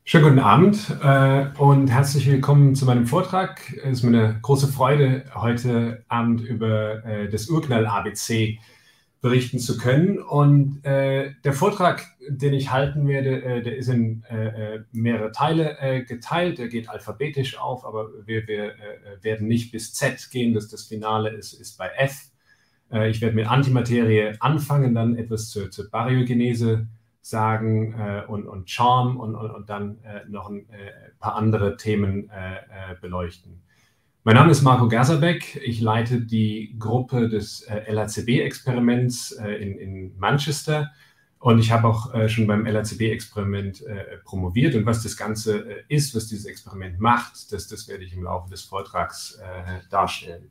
Schönen guten Abend und herzlich willkommen zu meinem Vortrag. Es ist mir eine große Freude, heute Abend über das Urknall-ABC berichten zu können. Und der Vortrag, den ich halten werde, der ist in mehrere Teile geteilt. Der geht alphabetisch auf, aber wir werden nicht bis Z gehen. Das Finale ist bei F. Ich werde mit Antimaterie anfangen, dann etwas zur Baryogenese sagen und Charme und dann noch ein paar andere Themen beleuchten. Mein Name ist Marco Gerserbeck. Ich leite die Gruppe des LHCb-Experiments in Manchester und ich habe auch schon beim LHCb-Experiment promoviert. Und was das Ganze ist, was dieses Experiment macht, das werde ich im Laufe des Vortrags darstellen.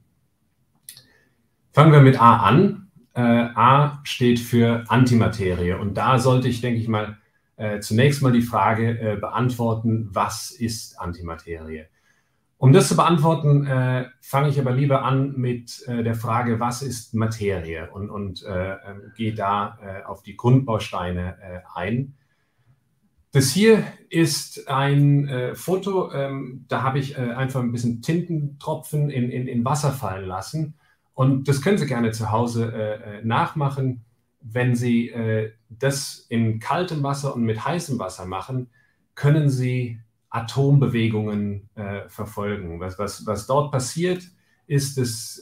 Fangen wir mit A an. A steht für Antimaterie und da sollte ich, denke ich mal, zunächst mal die Frage beantworten, was ist Antimaterie? Um das zu beantworten, fange ich aber lieber an mit der Frage, was ist Materie und gehe da auf die Grundbausteine ein. Das hier ist ein Foto, da habe ich einfach ein bisschen Tintentropfen in Wasser fallen lassen. Und das können Sie gerne zu Hause nachmachen. Wenn Sie das in kaltem Wasser und mit heißem Wasser machen, können Sie Atombewegungen verfolgen. Was dort passiert, ist, dass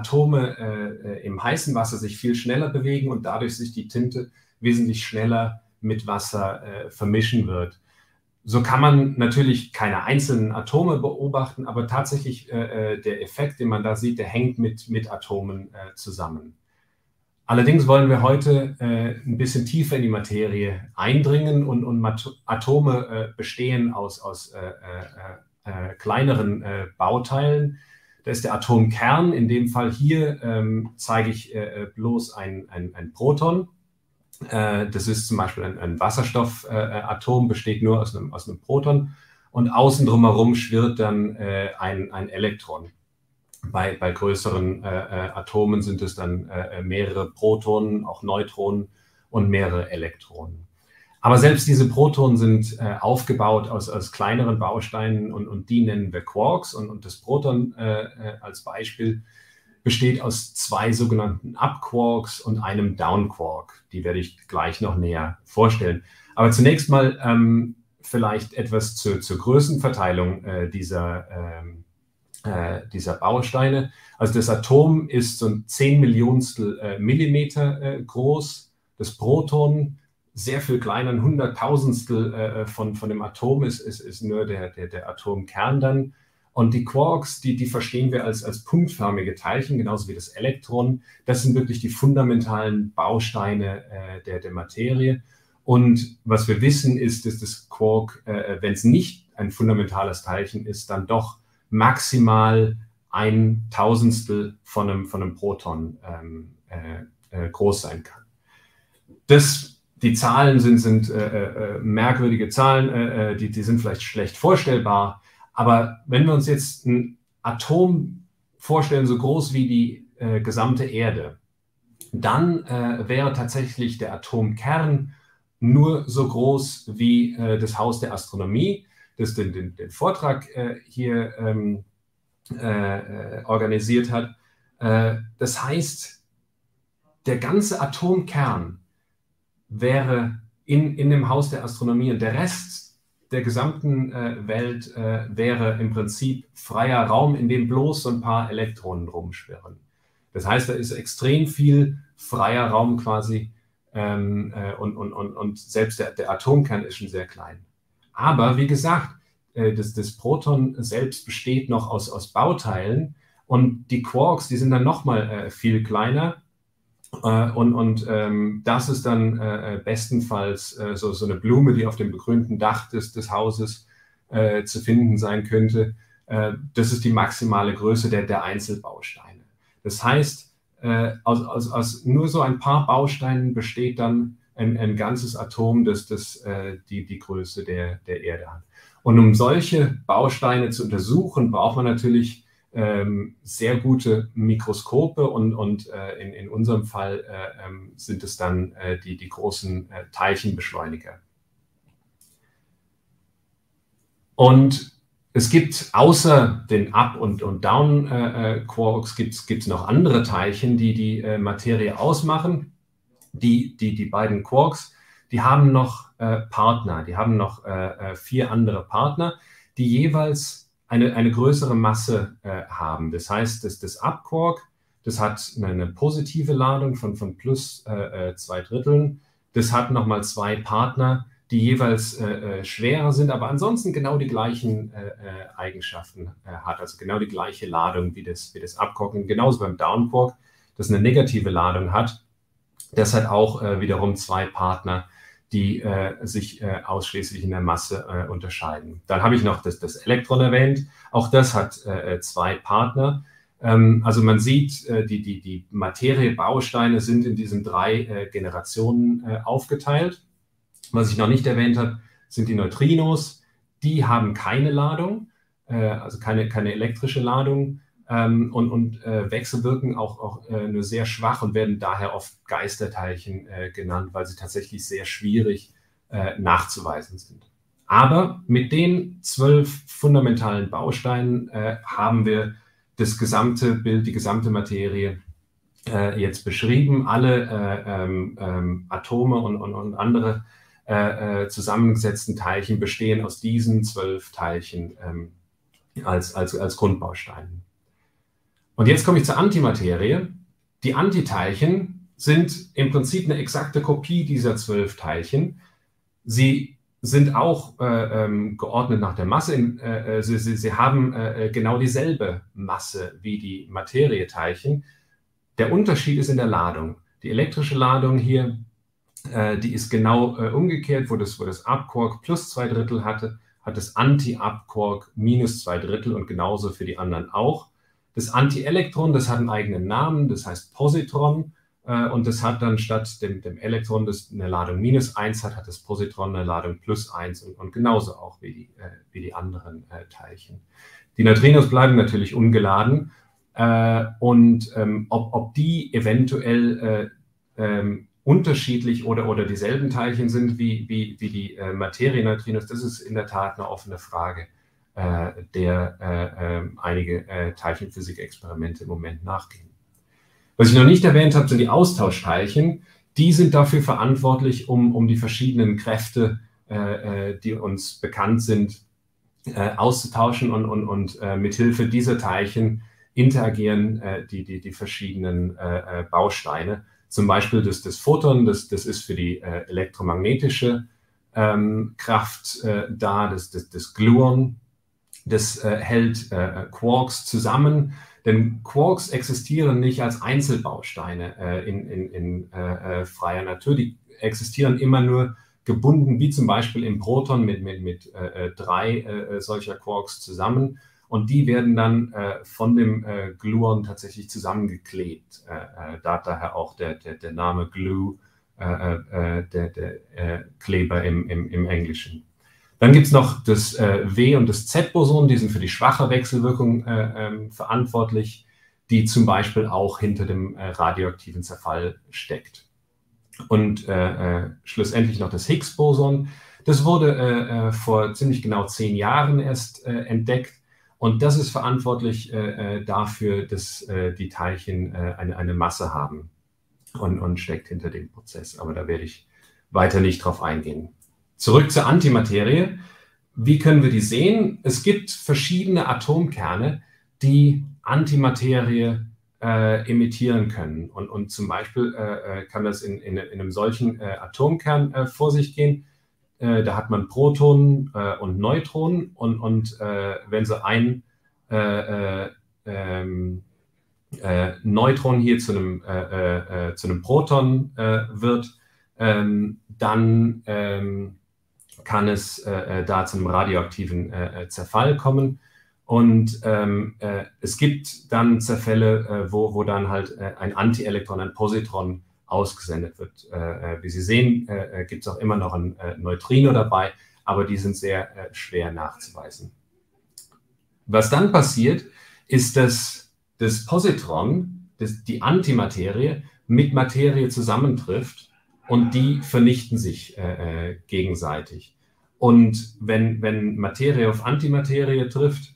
Atome im heißen Wasser sich viel schneller bewegen und dadurch sich die Tinte wesentlich schneller mit Wasser vermischen wird. So kann man natürlich keine einzelnen Atome beobachten, aber tatsächlich der Effekt, den man da sieht, der hängt mit Atomen zusammen. Allerdings wollen wir heute ein bisschen tiefer in die Materie eindringen und Atome bestehen aus kleineren Bauteilen. Da ist der Atomkern, in dem Fall hier zeige ich bloß ein Proton. Das ist zum Beispiel ein Wasserstoffatom, besteht nur aus einem Proton und außen drumherum schwirrt dann ein Elektron. Bei größeren Atomen sind es dann mehrere Protonen, auch Neutronen und mehrere Elektronen. Aber selbst diese Protonen sind aufgebaut aus kleineren Bausteinen und die nennen wir Quarks und das Proton als Beispiel besteht aus zwei sogenannten Up-Quarks und einem Down-Quark. Die werde ich gleich noch näher vorstellen. Aber zunächst mal vielleicht etwas zur Größenverteilung dieser Bausteine. Also das Atom ist so ein 10 Millionstel Millimeter groß. Das Proton sehr viel kleiner, ein Hunderttausendstel von dem Atom ist nur der Atomkern dann. Und die Quarks, die verstehen wir als punktförmige Teilchen, genauso wie das Elektron. Das sind wirklich die fundamentalen Bausteine der Materie. Und was wir wissen ist, dass das Quark, wenn es nicht ein fundamentales Teilchen ist, dann doch maximal ein Tausendstel von einem Proton groß sein kann. Die Zahlen sind merkwürdige Zahlen, die sind vielleicht schlecht vorstellbar. Aber wenn wir uns jetzt ein Atom vorstellen, so groß wie die gesamte Erde, dann wäre tatsächlich der Atomkern nur so groß wie das Haus der Astronomie, das den Vortrag hier organisiert hat. Das heißt, der ganze Atomkern wäre in dem Haus der Astronomie und der Rest der gesamten Welt wäre im Prinzip freier Raum, in dem bloß so ein paar Elektronen rumschwirren. Das heißt, da ist extrem viel freier Raum quasi und selbst der Atomkern ist schon sehr klein. Aber wie gesagt, das Proton selbst besteht noch aus Bauteilen und die Quarks, die sind dann nochmal viel kleiner. Das ist dann bestenfalls so eine Blume, die auf dem begrünten Dach des Hauses zu finden sein könnte. Das ist die maximale Größe der Einzelbausteine. Das heißt, aus nur so ein paar Bausteinen besteht dann ein ganzes Atom, das die Größe der Erde hat. Und um solche Bausteine zu untersuchen, braucht man natürlich sehr gute Mikroskope und in unserem Fall sind es dann die großen Teilchenbeschleuniger. Und es gibt außer den Up- und Down-Quarks gibt's noch andere Teilchen, die die Materie ausmachen. Die beiden Quarks, die haben noch Partner, die haben noch 4 andere Partner, die jeweils eine größere Masse haben. Das heißt, das Up-Quark, das hat eine positive Ladung von plus 2/3. Das hat nochmal 2 Partner, die jeweils schwerer sind, aber ansonsten genau die gleichen Eigenschaften hat, also genau die gleiche Ladung wie das Up-Quark. Und genauso beim Down-Quark, das eine negative Ladung hat. Das hat auch wiederum 2 Partner, die sich ausschließlich in der Masse unterscheiden. Dann habe ich noch das Elektron erwähnt. Auch das hat 2 Partner. Also man sieht, die Materiebausteine sind in diesen 3 Generationen aufgeteilt. Was ich noch nicht erwähnt habe, sind die Neutrinos. Die haben keine Ladung, also keine elektrische Ladung. Und wechselwirken auch nur sehr schwach und werden daher oft Geisterteilchen genannt, weil sie tatsächlich sehr schwierig nachzuweisen sind. Aber mit den 12 fundamentalen Bausteinen haben wir das gesamte Bild, die gesamte Materie jetzt beschrieben. Alle Atome und andere zusammengesetzten Teilchen bestehen aus diesen 12 Teilchen als Grundbausteinen. Und jetzt komme ich zur Antimaterie. Die Antiteilchen sind im Prinzip eine exakte Kopie dieser 12 Teilchen. Sie sind auch geordnet nach der Masse. Sie haben genau dieselbe Masse wie die Materieteilchen. Der Unterschied ist in der Ladung. Die elektrische Ladung hier, die ist genau umgekehrt, wo das Up-Quark plus 2/3 hatte, hat das Anti-Up-Quark minus 2/3 und genauso für die anderen auch. Das Antielektron, das hat einen eigenen Namen, das heißt Positron, und das hat dann statt dem Elektron, das eine Ladung -1 hat das Positron eine Ladung +1 und genauso auch wie die anderen Teilchen. Die Neutrinos bleiben natürlich ungeladen und ob die eventuell unterschiedlich oder dieselben Teilchen sind wie die Materieneutrinos, das ist in der Tat eine offene Frage, der einige Teilchenphysik-Experimente im Moment nachgehen. Was ich noch nicht erwähnt habe, sind die Austauschteilchen. Die sind dafür verantwortlich, um die verschiedenen Kräfte, die uns bekannt sind, auszutauschen und mithilfe dieser Teilchen interagieren die verschiedenen Bausteine. Zum Beispiel das Photon, das ist für die elektromagnetische Kraft da, das Gluon. Das hält Quarks zusammen, denn Quarks existieren nicht als Einzelbausteine in freier Natur. Die existieren immer nur gebunden, wie zum Beispiel im Proton mit 3 solcher Quarks zusammen. Und die werden dann von dem Gluon tatsächlich zusammengeklebt. Daher auch der Name Glue, der Kleber im Englischen. Dann gibt es noch das W- und das Z-Boson, die sind für die schwache Wechselwirkung verantwortlich, die zum Beispiel auch hinter dem radioaktiven Zerfall steckt. Und schlussendlich noch das Higgs-Boson. Das wurde vor ziemlich genau 10 Jahren erst entdeckt. Und das ist verantwortlich dafür, dass die Teilchen eine Masse haben und steckt hinter dem Prozess. Aber da werde ich weiter nicht drauf eingehen. Zurück zur Antimaterie. Wie können wir die sehen? Es gibt verschiedene Atomkerne, die Antimaterie emittieren können. Und zum Beispiel kann das in einem solchen Atomkern vor sich gehen. Da hat man Protonen und Neutronen und wenn so ein Neutron hier zu einem Proton wird, dann kann es da zu einem radioaktiven Zerfall kommen. Und es gibt dann Zerfälle, wo dann halt ein Antielektron, ein Positron ausgesendet wird. Wie Sie sehen, gibt es auch immer noch ein Neutrino dabei, aber die sind sehr schwer nachzuweisen. Was dann passiert, ist, dass das Positron, die Antimaterie, mit Materie zusammentrifft und die vernichten sich gegenseitig. Und wenn Materie auf Antimaterie trifft,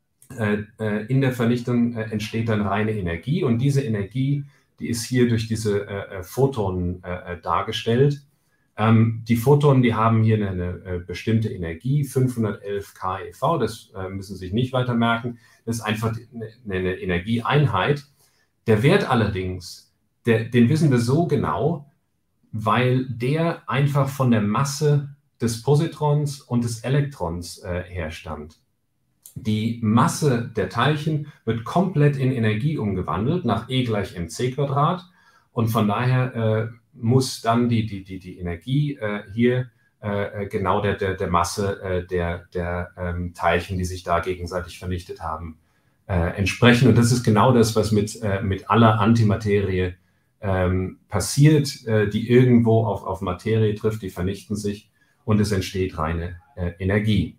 in der Vernichtung entsteht dann reine Energie. Und diese Energie, die ist hier durch diese Photonen dargestellt. Die Photonen, die haben hier eine bestimmte Energie, 511 keV, das müssen Sie sich nicht weiter merken. Das ist einfach eine Energieeinheit. Der Wert allerdings, den wissen wir so genau, weil der einfach von der Masse des Positrons und des Elektrons herstammt. Die Masse der Teilchen wird komplett in Energie umgewandelt nach E = mc². Und von daher muss dann die Energie hier genau der Masse der Teilchen, die sich da gegenseitig vernichtet haben, entsprechen. Und das ist genau das, was mit aller Antimaterie passiert, die irgendwo auf Materie trifft, die vernichten sich und es entsteht reine Energie.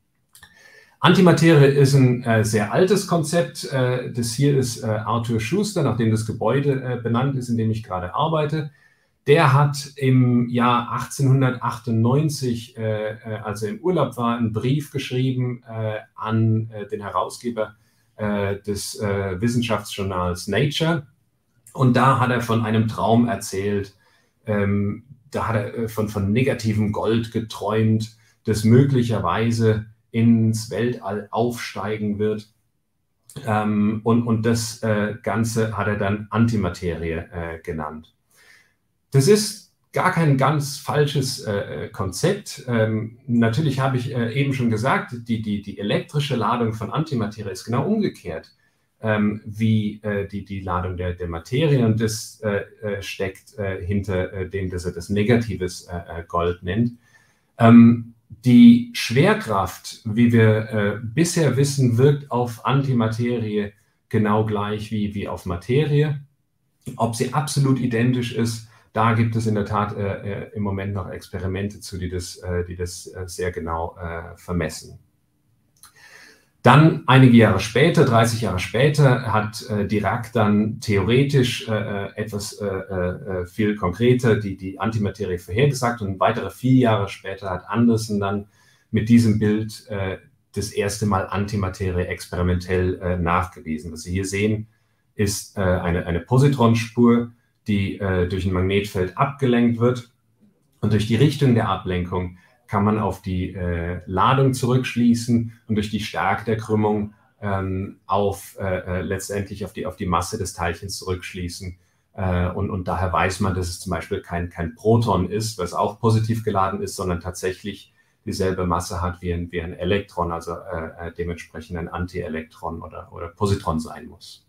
Antimaterie ist ein sehr altes Konzept. Das hier ist Arthur Schuster, nachdem das Gebäude benannt ist, in dem ich gerade arbeite. Der hat im Jahr 1898, als er im Urlaub war, einen Brief geschrieben an den Herausgeber des Wissenschaftsjournals Nature. Und da hat er von einem Traum erzählt. Da hat er von negativem Gold geträumt, das möglicherweise ins Weltall aufsteigen wird. Und das Ganze hat er dann Antimaterie genannt. Das ist gar kein ganz falsches Konzept. Natürlich habe ich eben schon gesagt, die elektrische Ladung von Antimaterie ist genau umgekehrt wie die Ladung der Materie, und das steckt hinter dem, dass er das negatives Gold nennt. Die Schwerkraft, wie wir bisher wissen, wirkt auf Antimaterie genau gleich wie auf Materie. Ob sie absolut identisch ist, da gibt es in der Tat im Moment noch Experimente zu, die das sehr genau vermessen. Dann einige Jahre später, 30 Jahre später, hat Dirac dann theoretisch etwas viel konkreter die Antimaterie vorhergesagt, und weitere 4 Jahre später hat Anderson dann mit diesem Bild das erste Mal Antimaterie experimentell nachgewiesen. Was Sie hier sehen, ist eine Positronspur, die durch ein Magnetfeld abgelenkt wird, und durch die Richtung der Ablenkung kann man auf die Ladung zurückschließen und durch die Stärke der Krümmung letztendlich auf die Masse des Teilchens zurückschließen. Und daher weiß man, dass es zum Beispiel kein Proton ist, was auch positiv geladen ist, sondern tatsächlich dieselbe Masse hat wie ein Elektron, also dementsprechend ein Antielektron oder Positron sein muss.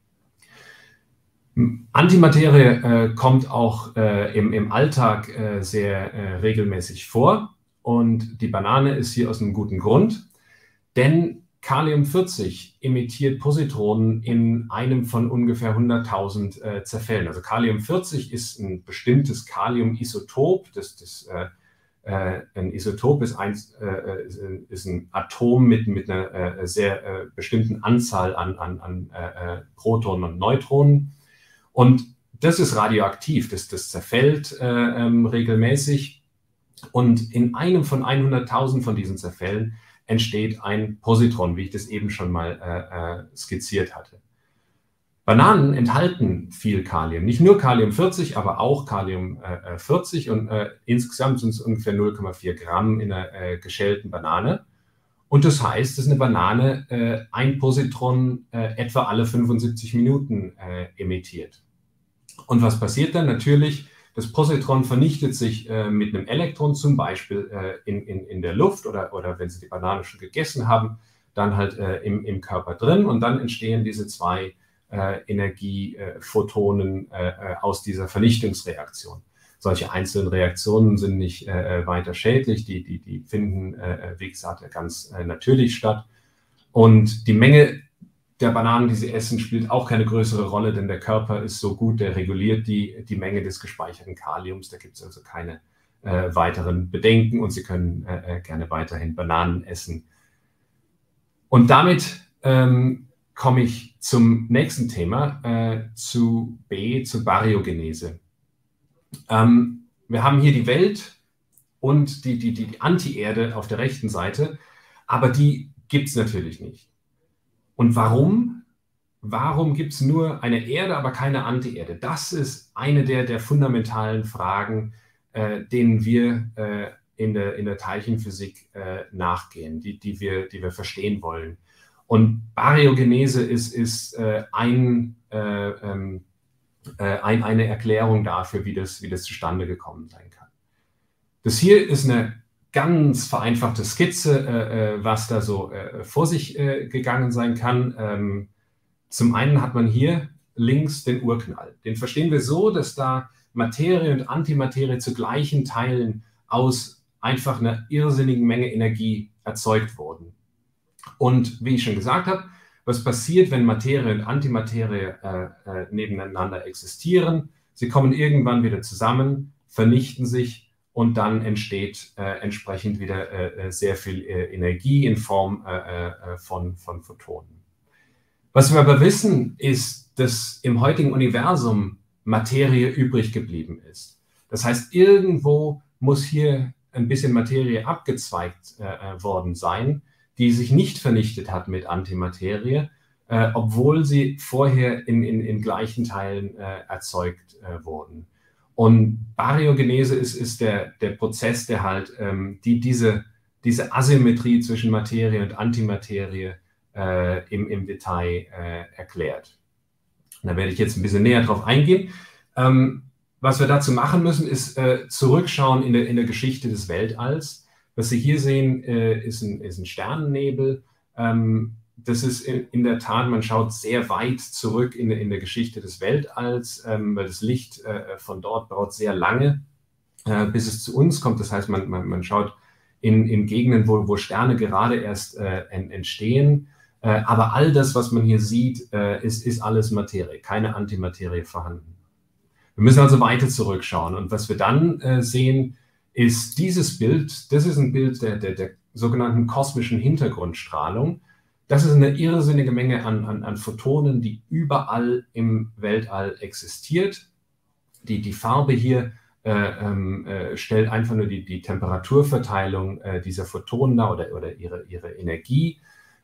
Antimaterie kommt auch im Alltag sehr regelmäßig vor. Und die Banane ist hier aus einem guten Grund, denn Kalium-40 emittiert Positronen in einem von ungefähr 100.000 Zerfällen. Also Kalium-40 ist ein bestimmtes Kalium-Isotop. Ein Isotop ist ein Atom mit einer sehr bestimmten Anzahl an Protonen und Neutronen. Und das ist radioaktiv, das zerfällt regelmäßig. Und in einem von 100.000 von diesen Zerfällen entsteht ein Positron, wie ich das eben schon mal skizziert hatte. Bananen enthalten viel Kalium, nicht nur Kalium-40, aber auch Kalium-40, und insgesamt sind es ungefähr 0,4 Gramm in einer geschälten Banane. Und das heißt, dass eine Banane ein Positron etwa alle 75 Minuten emittiert. Und was passiert dann? Natürlich, das Positron vernichtet sich mit einem Elektron, zum Beispiel in der Luft oder wenn Sie die Banane schon gegessen haben, dann halt im Körper drin, und dann entstehen diese zwei Energiephotonen aus dieser Vernichtungsreaktion. Solche einzelnen Reaktionen sind nicht weiter schädlich, die finden, wie gesagt, ganz natürlich statt. Und die Menge der Bananen, die Sie essen, spielt auch keine größere Rolle, denn der Körper ist so gut, der reguliert die Menge des gespeicherten Kaliums. Da gibt es also keine weiteren Bedenken, und Sie können gerne weiterhin Bananen essen. Und damit komme ich zum nächsten Thema, zur Baryogenese. Wir haben hier die Welt und die Anti-Erde auf der rechten Seite, aber die gibt es natürlich nicht. Und warum? Warum gibt es nur eine Erde, aber keine Anti-Erde? Das ist eine der fundamentalen Fragen, denen wir in der Teilchenphysik nachgehen, die wir verstehen wollen. Und Baryogenese ist eine Erklärung dafür, wie das zustande gekommen sein kann. Das hier ist eine ganz vereinfachte Skizze, was da so vor sich gegangen sein kann. Zum einen hat man hier links den Urknall. Den verstehen wir so, dass da Materie und Antimaterie zu gleichen Teilen aus einfach einer irrsinnigen Menge Energie erzeugt wurden. Und wie ich schon gesagt habe, was passiert, wenn Materie und Antimaterie nebeneinander existieren? Sie kommen irgendwann wieder zusammen, vernichten sich und dann entsteht entsprechend wieder sehr viel Energie in Form von Photonen. Was wir aber wissen, ist, dass im heutigen Universum Materie übrig geblieben ist. Das heißt, irgendwo muss hier ein bisschen Materie abgezweigt worden sein, die sich nicht vernichtet hat mit Antimaterie, obwohl sie vorher in gleichen Teilen erzeugt wurden. Und Baryogenese ist der Prozess, der halt diese Asymmetrie zwischen Materie und Antimaterie im Detail erklärt. Und da werde ich jetzt ein bisschen näher drauf eingehen. Was wir dazu machen müssen, ist zurückschauen in der Geschichte des Weltalls. Was Sie hier sehen, ist ein Sternennebel. Das ist in der Tat, man schaut sehr weit zurück in der Geschichte des Weltalls, weil das Licht von dort braucht sehr lange, bis es zu uns kommt. Das heißt, man schaut in Gegenden, wo Sterne gerade erst entstehen. Aber all das, was man hier sieht, ist alles Materie, keine Antimaterie vorhanden. Wir müssen also weiter zurückschauen. Und was wir dann sehen, ist dieses Bild. Das ist ein Bild der sogenannten kosmischen Hintergrundstrahlung. Das ist eine irrsinnige Menge an Photonen, die überall im Weltall existiert. Die Farbe hier stellt einfach nur die Temperaturverteilung dieser Photonen dar oder ihre Energie.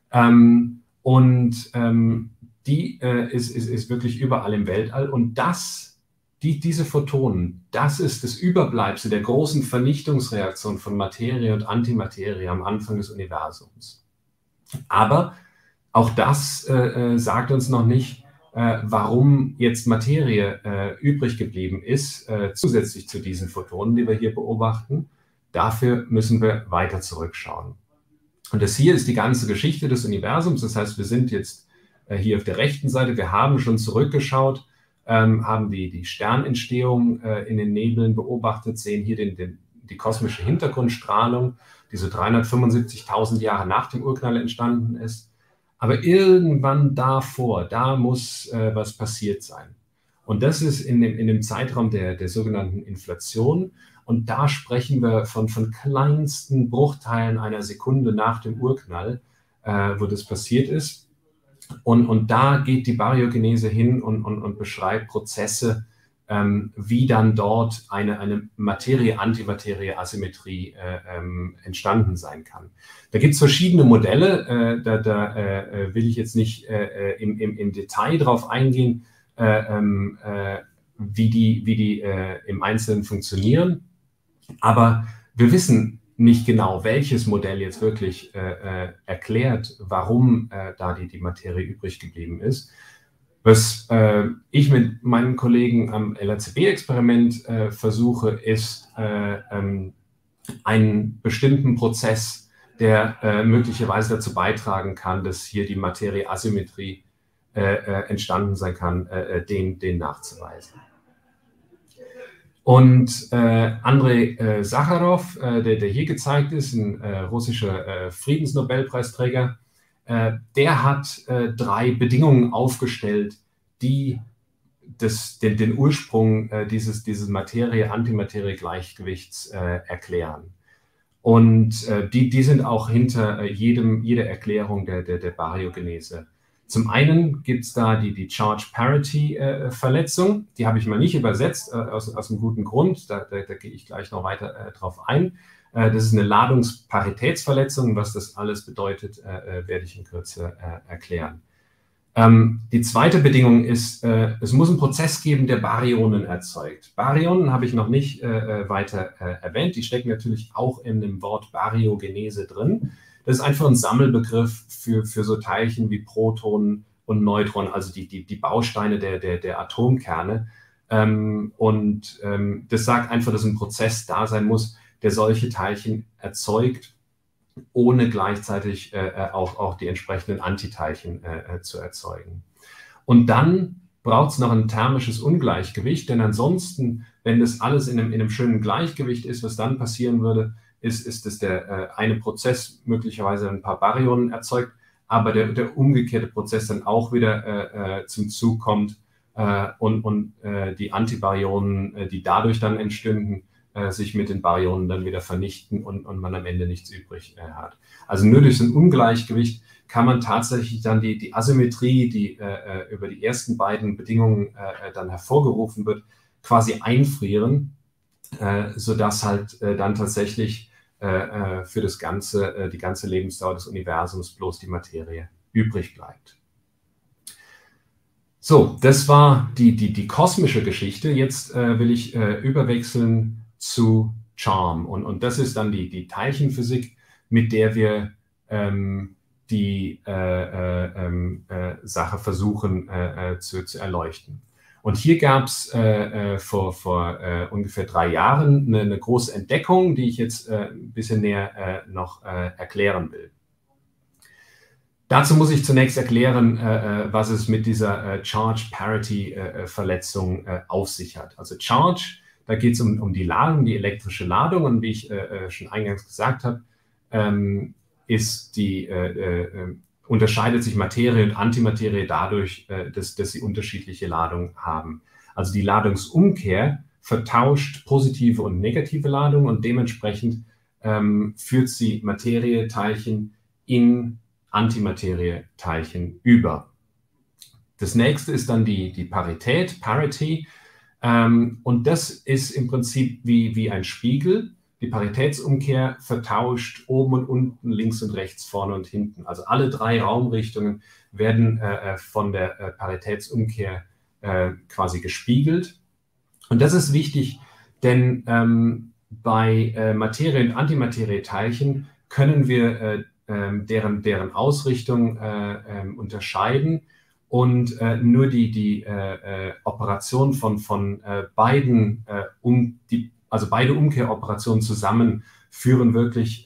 Die ist wirklich überall im Weltall. Und diese Photonen, das ist das Überbleibsel der großen Vernichtungsreaktion von Materie und Antimaterie am Anfang des Universums. Aber auch das sagt uns noch nicht, warum jetzt Materie übrig geblieben ist, zusätzlich zu diesen Photonen, die wir hier beobachten. Dafür müssen wir weiter zurückschauen. Und das hier ist die ganze Geschichte des Universums. Das heißt, wir sind jetzt hier auf der rechten Seite. Wir haben schon zurückgeschaut, haben die Sternentstehung in den Nebeln beobachtet, sehen hier die kosmische Hintergrundstrahlung, die so 375.000 Jahre nach dem Urknall entstanden ist. Aber irgendwann davor, da muss was passiert sein. Und das ist in dem Zeitraum der sogenannten Inflation. Und da sprechen wir von kleinsten Bruchteilen einer Sekunde nach dem Urknall, wo das passiert ist. Und da geht die Baryogenese hin und beschreibt Prozesse, wie dann dort eine Materie-Antimaterie-Asymmetrie entstanden sein kann. Da gibt es verschiedene Modelle, da will ich jetzt nicht im Detail drauf eingehen, wie die im Einzelnen funktionieren. Aber wir wissen nicht genau, welches Modell jetzt wirklich erklärt, warum da die Materie übrig geblieben ist. Was ich mit meinen Kollegen am LHCb-Experiment versuche, ist einen bestimmten Prozess, der möglicherweise dazu beitragen kann, dass hier die Materie-Asymmetrie entstanden sein kann, den nachzuweisen. Und Andrei Sacharow, der hier gezeigt ist, ein russischer Friedensnobelpreisträger, der hat 3 Bedingungen aufgestellt, die den Ursprung dieses Materie-Antimaterie-Gleichgewichts erklären. Und die sind auch hinter jeder Erklärung der Baryogenese. Zum einen gibt es da die Charge-Parity-Verletzung. Die habe ich mal nicht übersetzt, aus einem guten Grund. Da gehe ich gleich noch weiter drauf ein. Das ist eine Ladungsparitätsverletzung. Was das alles bedeutet, werde ich in Kürze erklären. Die zweite Bedingung ist, es muss einen Prozess geben, der Baryonen erzeugt. Baryonen habe ich noch nicht weiter erwähnt. Die stecken natürlich auch in dem Wort Baryogenese drin. Das ist einfach ein Sammelbegriff für so Teilchen wie Protonen und Neutronen, also die Bausteine der Atomkerne. Das sagt einfach, dass ein Prozess da sein muss, der solche Teilchen erzeugt, ohne gleichzeitig auch die entsprechenden Antiteilchen zu erzeugen. Und dann braucht es noch ein thermisches Ungleichgewicht, denn ansonsten, wenn das alles in einem schönen Gleichgewicht ist, was dann passieren würde, ist, dass der eine Prozess möglicherweise ein paar Baryonen erzeugt, aber der umgekehrte Prozess dann auch wieder zum Zug kommt und die Antibaryonen, die dadurch dann entstünden, sich mit den Baryonen dann wieder vernichten und man am Ende nichts übrig hat. Also nur durch so ein Ungleichgewicht kann man tatsächlich dann die Asymmetrie, die über die ersten beiden Bedingungen dann hervorgerufen wird, quasi einfrieren, sodass halt dann tatsächlich für das die ganze Lebensdauer des Universums bloß die Materie übrig bleibt. So, das war die kosmische Geschichte. Jetzt will ich überwechseln zu CHARMM. Und das ist dann die Teilchenphysik, mit der wir die Sache versuchen zu erleuchten. Und hier gab es vor ungefähr 3 Jahren eine große Entdeckung, die ich jetzt ein bisschen näher noch erklären will. Dazu muss ich zunächst erklären, was es mit dieser Charge-Parity-Verletzung auf sich hat. Also Charge, da geht es um die Ladung, die elektrische Ladung. Und wie ich schon eingangs gesagt habe, unterscheidet sich Materie und Antimaterie dadurch, dass sie unterschiedliche Ladungen haben. Also die Ladungsumkehr vertauscht positive und negative Ladung und dementsprechend führt sie Materieteilchen in Antimaterieteilchen über. Das nächste ist dann die Parität, Parity. Und das ist im Prinzip wie ein Spiegel. Die Paritätsumkehr vertauscht oben und unten, links und rechts, vorne und hinten. Also alle 3 Raumrichtungen werden von der Paritätsumkehr quasi gespiegelt. Und das ist wichtig, denn bei Materie- und Antimaterieteilchen können wir deren Ausrichtung unterscheiden und nur die Operation von beiden, also beide Umkehroperationen zusammen führen wirklich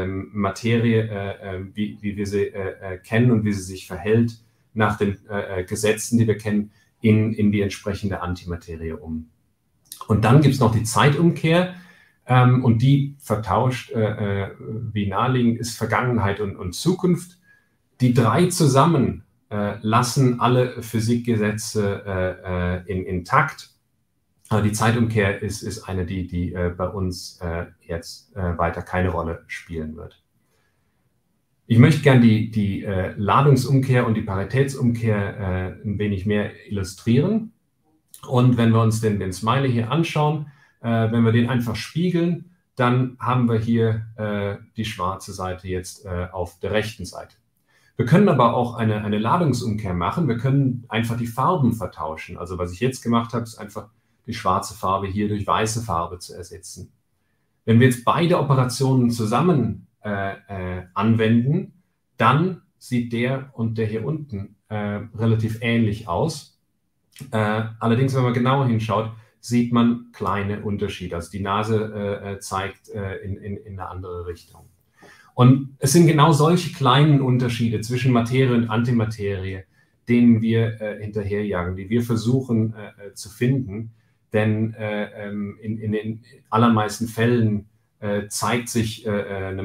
Materie, wie wir sie kennen und wie sie sich verhält, nach den Gesetzen, die wir kennen, in die entsprechende Antimaterie um. Und dann gibt es noch die Zeitumkehr. Und die vertauscht, wie naheliegend ist, Vergangenheit und Zukunft. Die 3 zusammen lassen alle Physikgesetze intakt. Aber die Zeitumkehr ist eine, die bei uns jetzt weiter keine Rolle spielen wird. Ich möchte gerne die Ladungsumkehr und die Paritätsumkehr ein wenig mehr illustrieren. Und wenn wir uns den Smiley hier anschauen, wenn wir den einfach spiegeln, dann haben wir hier die schwarze Seite jetzt auf der rechten Seite. Wir können aber auch eine Ladungsumkehr machen. Wir können einfach die Farben vertauschen. Also was ich jetzt gemacht habe, ist einfach die schwarze Farbe hier durch weiße Farbe zu ersetzen. Wenn wir jetzt beide Operationen zusammen anwenden, dann sieht der und der hier unten relativ ähnlich aus. Allerdings, wenn man genauer hinschaut, sieht man kleine Unterschiede. Also die Nase zeigt in eine andere Richtung. Und es sind genau solche kleinen Unterschiede zwischen Materie und Antimaterie, denen wir hinterherjagen, die wir versuchen zu finden. Denn in den allermeisten Fällen zeigt sich eine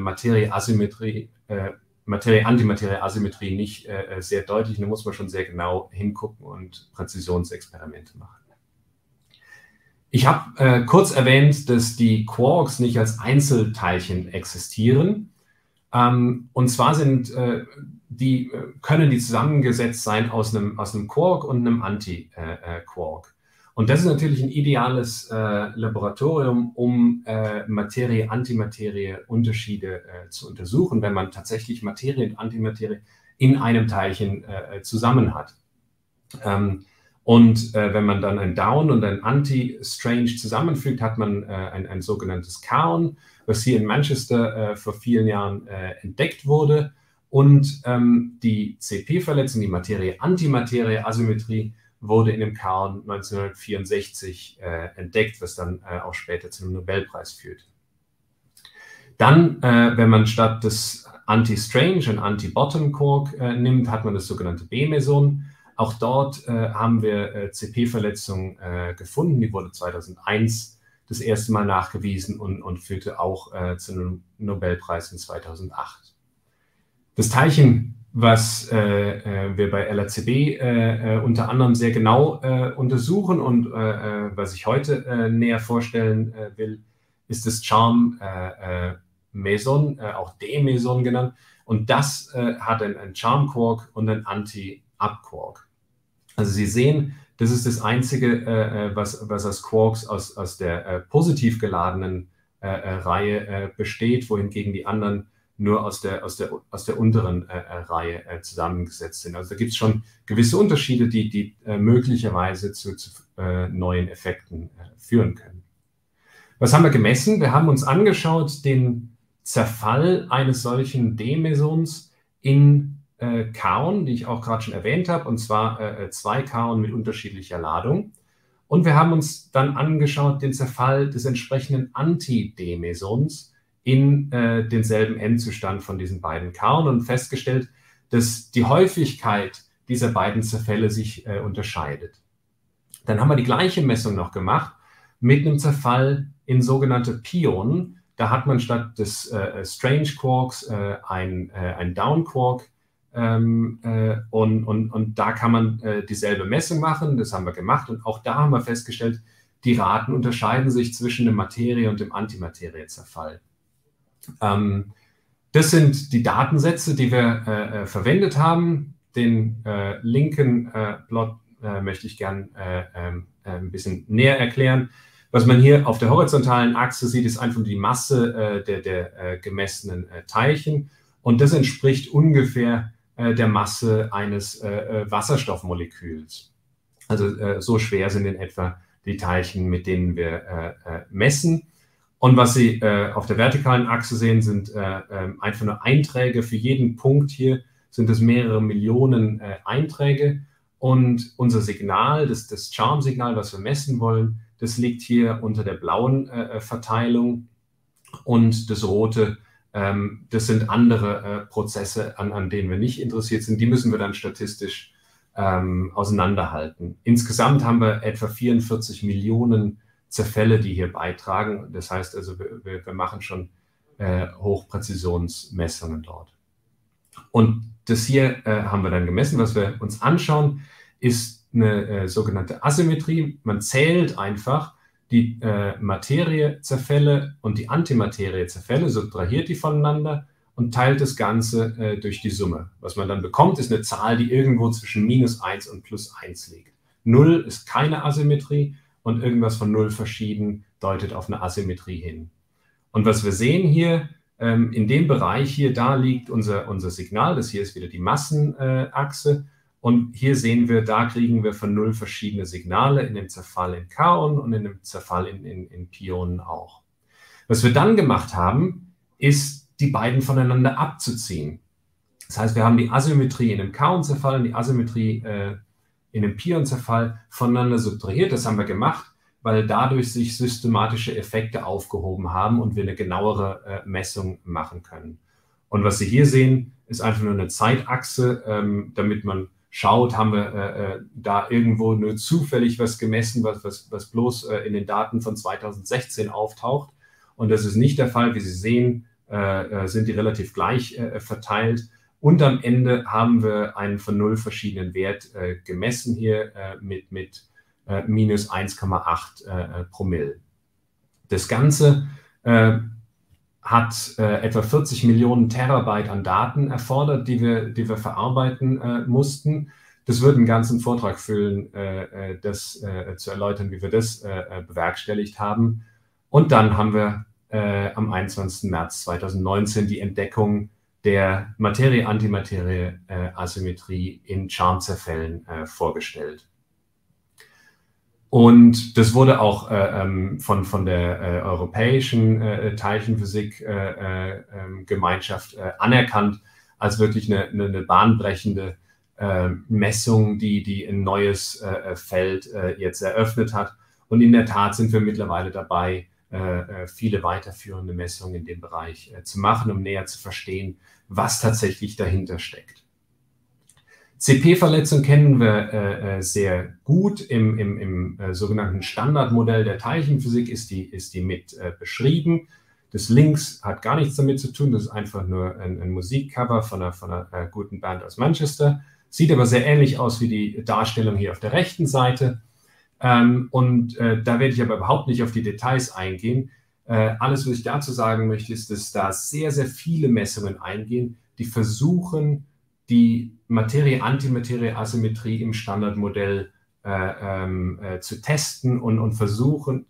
Materie-Antimaterie-Asymmetrie nicht sehr deutlich. Da muss man schon sehr genau hingucken und Präzisionsexperimente machen. Ich habe kurz erwähnt, dass die Quarks nicht als Einzelteilchen existieren. Und zwar können die zusammengesetzt sein aus einem Quark und einem Anti-Quark. Und das ist natürlich ein ideales Laboratorium, um Materie-Antimaterie-Unterschiede zu untersuchen, wenn man tatsächlich Materie und Antimaterie in einem Teilchen zusammen hat. Wenn man dann ein Down und ein Anti-Strange zusammenfügt, hat man ein sogenanntes Kaon, was hier in Manchester vor vielen Jahren entdeckt wurde. Und die CP-Verletzung, die Materie-Antimaterie-Asymmetrie, wurde in dem Kaon 1964 entdeckt, was dann auch später zu einem Nobelpreis führt. Dann, wenn man statt des Anti-Strange ein Anti-Bottom-Quark nimmt, hat man das sogenannte B-Meson. Auch dort haben wir CP-Verletzungen gefunden. Die wurde 2001 das erste Mal nachgewiesen und führte auch zu einem Nobelpreis in 2008. Das Teilchen, was wir bei LHCb unter anderem sehr genau untersuchen und was ich heute näher vorstellen will, ist das Charm-Meson, auch D-Meson genannt. Und das hat ein Charm-Quark und ein Anti-Up-Quark. Also Sie sehen, das ist das Einzige, was aus Quarks aus der positiv geladenen Reihe besteht, wohingegen die anderen nur aus der unteren Reihe zusammengesetzt sind. Also da gibt es schon gewisse Unterschiede, die möglicherweise zu neuen Effekten führen können. Was haben wir gemessen? Wir haben uns angeschaut den Zerfall eines solchen D-Mesons in Kaon, die ich auch gerade schon erwähnt habe, und zwar 2 Kaon mit unterschiedlicher Ladung. Und wir haben uns dann angeschaut den Zerfall des entsprechenden Anti-D-Mesons in denselben Endzustand von diesen beiden Kaon und festgestellt, dass die Häufigkeit dieser beiden Zerfälle sich unterscheidet. Dann haben wir die gleiche Messung noch gemacht mit einem Zerfall in sogenannte Pionen. Da hat man statt des Strange Quarks ein Down Quark und da kann man dieselbe Messung machen. Das haben wir gemacht und auch da haben wir festgestellt, die Raten unterscheiden sich zwischen dem Materie- und dem Antimaterie-Zerfall. Das sind die Datensätze, die wir verwendet haben. Den linken Plot möchte ich gern ein bisschen näher erklären. Was man hier auf der horizontalen Achse sieht, ist einfach die Masse der gemessenen Teilchen. Und das entspricht ungefähr der Masse eines Wasserstoffmoleküls. Also so schwer sind in etwa die Teilchen, mit denen wir messen. Und was Sie auf der vertikalen Achse sehen, sind einfach nur Einträge. Für jeden Punkt hier sind es mehrere Millionen Einträge. Und unser Signal, das Charm-Signal, was wir messen wollen, das liegt hier unter der blauen Verteilung. Und das rote, das sind andere Prozesse, an denen wir nicht interessiert sind. Die müssen wir dann statistisch auseinanderhalten. Insgesamt haben wir etwa 44 Millionen Zerfälle, die hier beitragen. Das heißt also, wir machen schon Hochpräzisionsmessungen dort. Und das hier haben wir dann gemessen. Was wir uns anschauen, ist eine sogenannte Asymmetrie. Man zählt einfach die Materiezerfälle und die Antimateriezerfälle, subtrahiert die voneinander und teilt das Ganze durch die Summe. Was man dann bekommt, ist eine Zahl, die irgendwo zwischen -1 und +1 liegt. 0 ist keine Asymmetrie und irgendwas von 0 verschieden deutet auf eine Asymmetrie hin. Und was wir sehen hier, in dem Bereich hier, da liegt unser Signal. Das hier ist wieder die Massenachse. Und hier sehen wir, da kriegen wir von 0 verschiedene Signale in dem Zerfall in Kaon und in dem Zerfall in Pionen auch. Was wir dann gemacht haben, ist, die beiden voneinander abzuziehen. Das heißt, wir haben die Asymmetrie in dem Kaon-Zerfall und die Asymmetrie in dem Pion-Zerfall voneinander subtrahiert. Das haben wir gemacht, weil dadurch sich systematische Effekte aufgehoben haben und wir eine genauere Messung machen können. Und was Sie hier sehen, ist einfach nur eine Zeitachse, damit man schaut, haben wir da irgendwo nur zufällig was gemessen, was bloß in den Daten von 2016 auftaucht. Und das ist nicht der Fall. Wie Sie sehen, sind die relativ gleich verteilt. Und am Ende haben wir einen von 0 verschiedenen Wert gemessen hier mit minus 1,8 Promille. Das Ganze hat etwa 40 Millionen Terabyte an Daten erfordert, die wir verarbeiten mussten. Das würde einen ganzen Vortrag füllen, das zu erläutern, wie wir das bewerkstelligt haben. Und dann haben wir am 21. März 2019 die Entdeckung der Materie-Antimaterie-Asymmetrie in Charm-Zerfällen vorgestellt. Und das wurde auch von der europäischen Teilchenphysik-Gemeinschaft anerkannt als wirklich eine bahnbrechende Messung, die ein neues Feld jetzt eröffnet hat. Und in der Tat sind wir mittlerweile dabei, viele weiterführende Messungen in dem Bereich zu machen, um näher zu verstehen, was tatsächlich dahinter steckt. CP-Verletzung kennen wir sehr gut. Im sogenannten Standardmodell der Teilchenphysik ist die mit beschrieben. Das links hat gar nichts damit zu tun, das ist einfach nur ein Musikcover von einer guten Band aus Manchester. Sieht aber sehr ähnlich aus wie die Darstellung hier auf der rechten Seite. Da werde ich aber überhaupt nicht auf die Details eingehen. Alles, was ich dazu sagen möchte, ist, dass da sehr, sehr viele Messungen eingehen, die versuchen, die Materie-Antimaterie-Asymmetrie im Standardmodell zu testen und versuchen,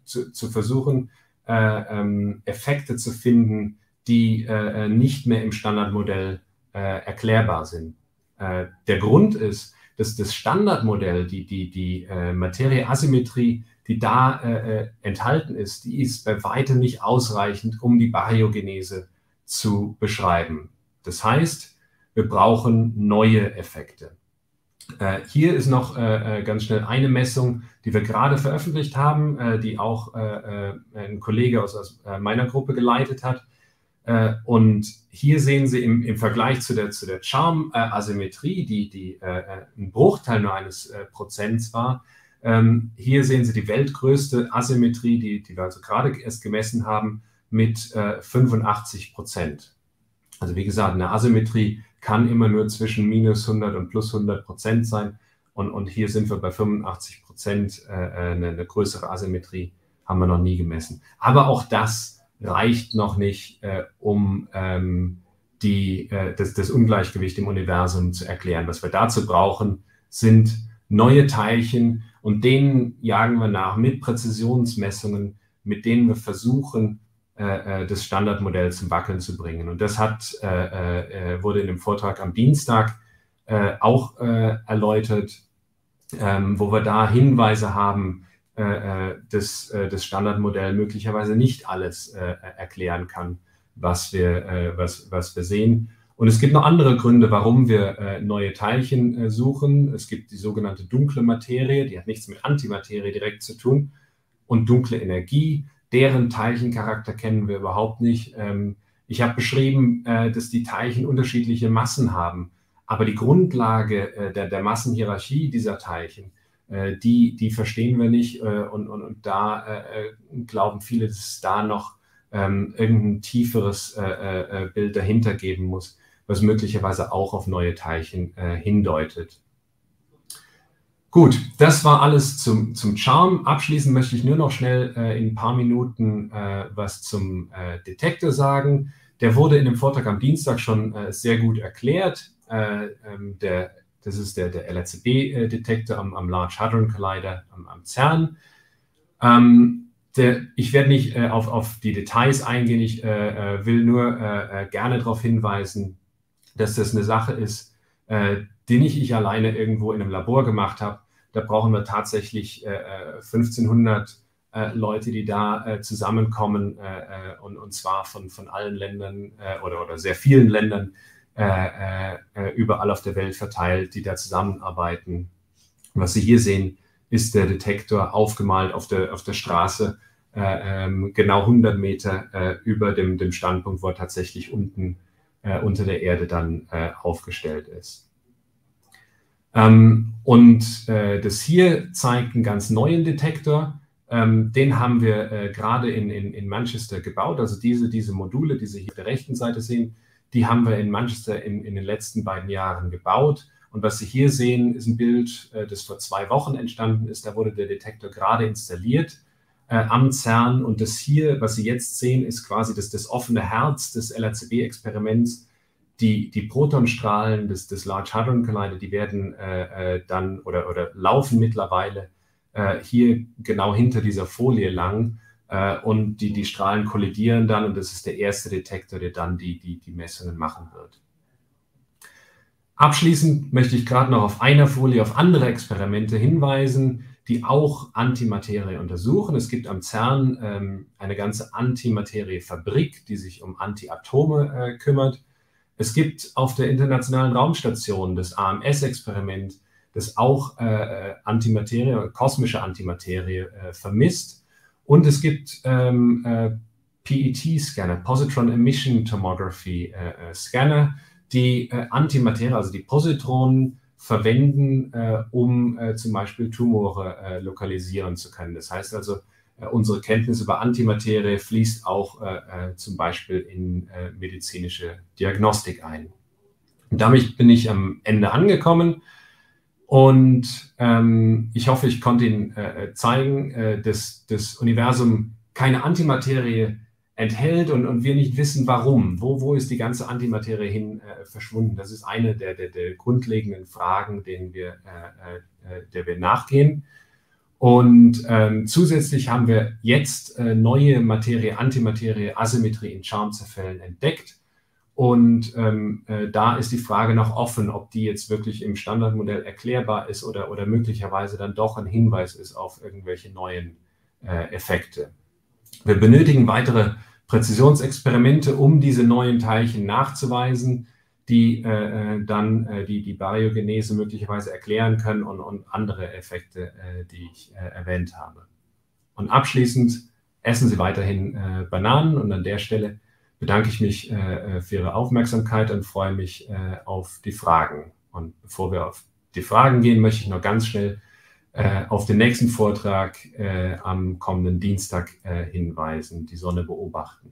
Effekte zu finden, die nicht mehr im Standardmodell erklärbar sind. Der Grund ist, dass das Standardmodell, die Materie-Asymmetrie, die da enthalten ist, die ist bei weitem nicht ausreichend, um die Baryogenese zu beschreiben. Das heißt, wir brauchen neue Effekte. Hier ist noch ganz schnell eine Messung, die wir gerade veröffentlicht haben, die auch ein Kollege aus meiner Gruppe geleitet hat. Und hier sehen Sie im Vergleich zu der Charm-Asymmetrie, die ein Bruchteil nur eines Prozents war, hier sehen Sie die weltgrößte Asymmetrie, die wir also gerade erst gemessen haben, mit 85%. Also wie gesagt, eine Asymmetrie kann immer nur zwischen minus 100 und plus 100% sein. Und hier sind wir bei 85%. Eine größere Asymmetrie haben wir noch nie gemessen. Aber auch das reicht noch nicht, um das Ungleichgewicht im Universum zu erklären. Was wir dazu brauchen, sind neue Teilchen, und denen jagen wir nach mit Präzisionsmessungen, mit denen wir versuchen, das Standardmodell zum Wackeln zu bringen. Und das wurde in dem Vortrag am Dienstag auch erläutert, wo wir da Hinweise haben, dass das Standardmodell möglicherweise nicht alles erklären kann, was wir sehen. Und es gibt noch andere Gründe, warum wir neue Teilchen suchen. Es gibt die sogenannte dunkle Materie, die hat nichts mit Antimaterie direkt zu tun, und dunkle Energie. Deren Teilchencharakter kennen wir überhaupt nicht. Ich habe beschrieben, dass die Teilchen unterschiedliche Massen haben, aber die Grundlage der Massenhierarchie dieser Teilchen, die verstehen wir nicht, und da glauben viele, dass es da noch irgendein tieferes Bild dahinter geben muss, was möglicherweise auch auf neue Teilchen hindeutet. Gut, das war alles zum Charm. Abschließend möchte ich nur noch schnell in ein paar Minuten was zum Detektor sagen. Der wurde in dem Vortrag am Dienstag schon sehr gut erklärt. Das ist der LHCb-Detektor am Large Hadron Collider am CERN. Ich werde nicht auf die Details eingehen. Ich will nur gerne darauf hinweisen, dass das eine Sache ist, die nicht ich alleine irgendwo in einem Labor gemacht habe. Da brauchen wir tatsächlich 1500 Leute, die da zusammenkommen, und zwar von allen Ländern oder sehr vielen Ländern überall auf der Welt verteilt, die da zusammenarbeiten. Was Sie hier sehen, ist der Detektor aufgemalt auf der Straße, genau 100 Meter über dem Standpunkt, wo er tatsächlich unten unter der Erde dann aufgestellt ist. Das hier zeigt einen ganz neuen Detektor. Den haben wir gerade in Manchester gebaut. Also diese Module, die Sie hier auf der rechten Seite sehen, die haben wir in Manchester in den letzten beiden Jahren gebaut. Und was Sie hier sehen, ist ein Bild, das vor 2 Wochen entstanden ist. Da wurde der Detektor gerade installiert am CERN. Und das hier, was Sie jetzt sehen, ist quasi das offene Herz des LHCb-Experiments. die Protonstrahlen des Large Hadron Collider, die werden dann oder laufen mittlerweile hier genau hinter dieser Folie lang und die Strahlen kollidieren dann und das ist der erste Detektor, der dann die Messungen machen wird. Abschließend möchte ich gerade noch auf einer Folie auf andere Experimente hinweisen, die auch Antimaterie untersuchen. Es gibt am CERN eine ganze Antimateriefabrik, die sich um Antiatome kümmert. Es gibt auf der Internationalen Raumstation das AMS-Experiment, das auch Antimaterie, kosmische Antimaterie vermisst. Und es gibt PET-Scanner, Positron Emission Tomography Scanner, die Antimaterie, also die Positronen, verwenden, um zum Beispiel Tumore lokalisieren zu können. Das heißt also, unsere Kenntnis über Antimaterie fließt auch zum Beispiel in medizinische Diagnostik ein. Und damit bin ich am Ende angekommen und ich hoffe, ich konnte Ihnen zeigen, dass das Universum keine Antimaterie enthält und wir nicht wissen, warum. Wo ist die ganze Antimaterie hin verschwunden? Das ist eine der grundlegenden Fragen, der wir nachgehen. Und zusätzlich haben wir jetzt neue Materie, Antimaterie, Asymmetrie in Charm-Zerfällen entdeckt. Und da ist die Frage noch offen, ob die jetzt wirklich im Standardmodell erklärbar ist oder möglicherweise dann doch ein Hinweis ist auf irgendwelche neuen Effekte. Wir benötigen weitere Präzisionsexperimente, um diese neuen Teilchen nachzuweisen, die dann die Baryogenese möglicherweise erklären können und andere Effekte, die ich erwähnt habe. Und abschließend essen Sie weiterhin Bananen und an der Stelle bedanke ich mich für Ihre Aufmerksamkeit und freue mich auf die Fragen. Und bevor wir auf die Fragen gehen, möchte ich noch ganz schnell auf den nächsten Vortrag am kommenden Dienstag hinweisen, die Sonne beobachten.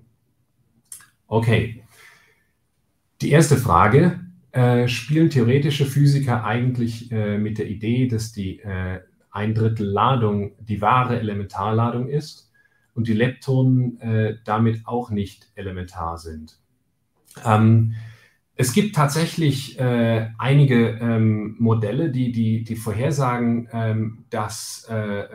Okay, die erste Frage, spielen theoretische Physiker eigentlich mit der Idee, dass die 1/3 Ladung die wahre Elementarladung ist und die Leptonen damit auch nicht elementar sind? Es gibt tatsächlich einige Modelle, die vorhersagen, dass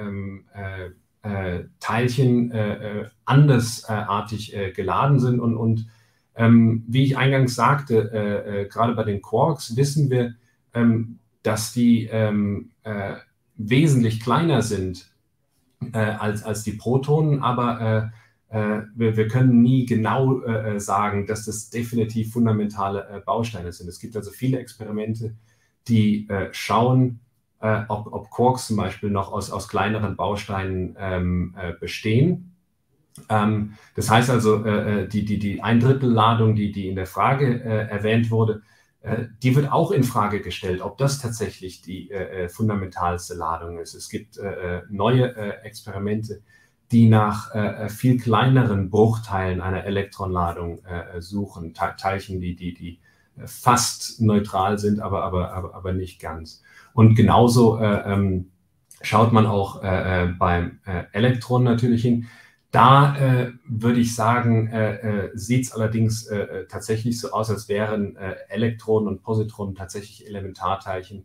Teilchen andersartig geladen sind. Und wie ich eingangs sagte, gerade bei den Quarks wissen wir, dass die wesentlich kleiner sind als die Protonen, aber wir können nie genau sagen, dass das definitiv fundamentale Bausteine sind. Es gibt also viele Experimente, die schauen, ob Quarks zum Beispiel noch aus kleineren Bausteinen bestehen. Das heißt also, die 1/3 Ladung, die in der Frage erwähnt wurde, die wird auch in Frage gestellt, ob das tatsächlich die fundamentalste Ladung ist. Es gibt neue Experimente, die nach viel kleineren Bruchteilen einer Elektronladung suchen, Teilchen, die fast neutral sind, aber nicht ganz. Und genauso schaut man auch beim Elektron natürlich hin. Da würde ich sagen, sieht es allerdings tatsächlich so aus, als wären Elektronen und Positronen tatsächlich Elementarteilchen,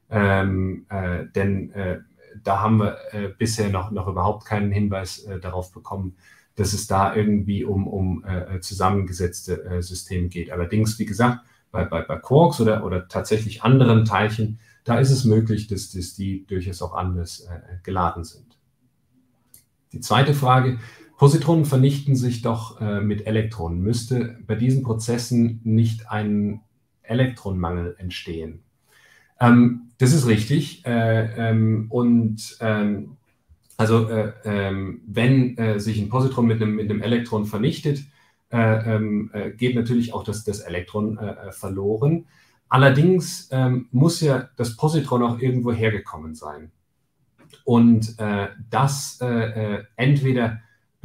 denn da haben wir bisher noch überhaupt keinen Hinweis darauf bekommen, dass es da irgendwie um zusammengesetzte Systeme geht. Allerdings, wie gesagt, bei Quarks oder tatsächlich anderen Teilchen, da ist es möglich, dass die durchaus auch anders geladen sind. Die zweite Frage, Positronen vernichten sich doch mit Elektronen. Müsste bei diesen Prozessen nicht ein Elektronenmangel entstehen? Das ist richtig. Wenn sich ein Positron mit einem Elektron vernichtet, geht natürlich auch das Elektron verloren. Allerdings muss ja das Positron auch irgendwo hergekommen sein. Und das entweder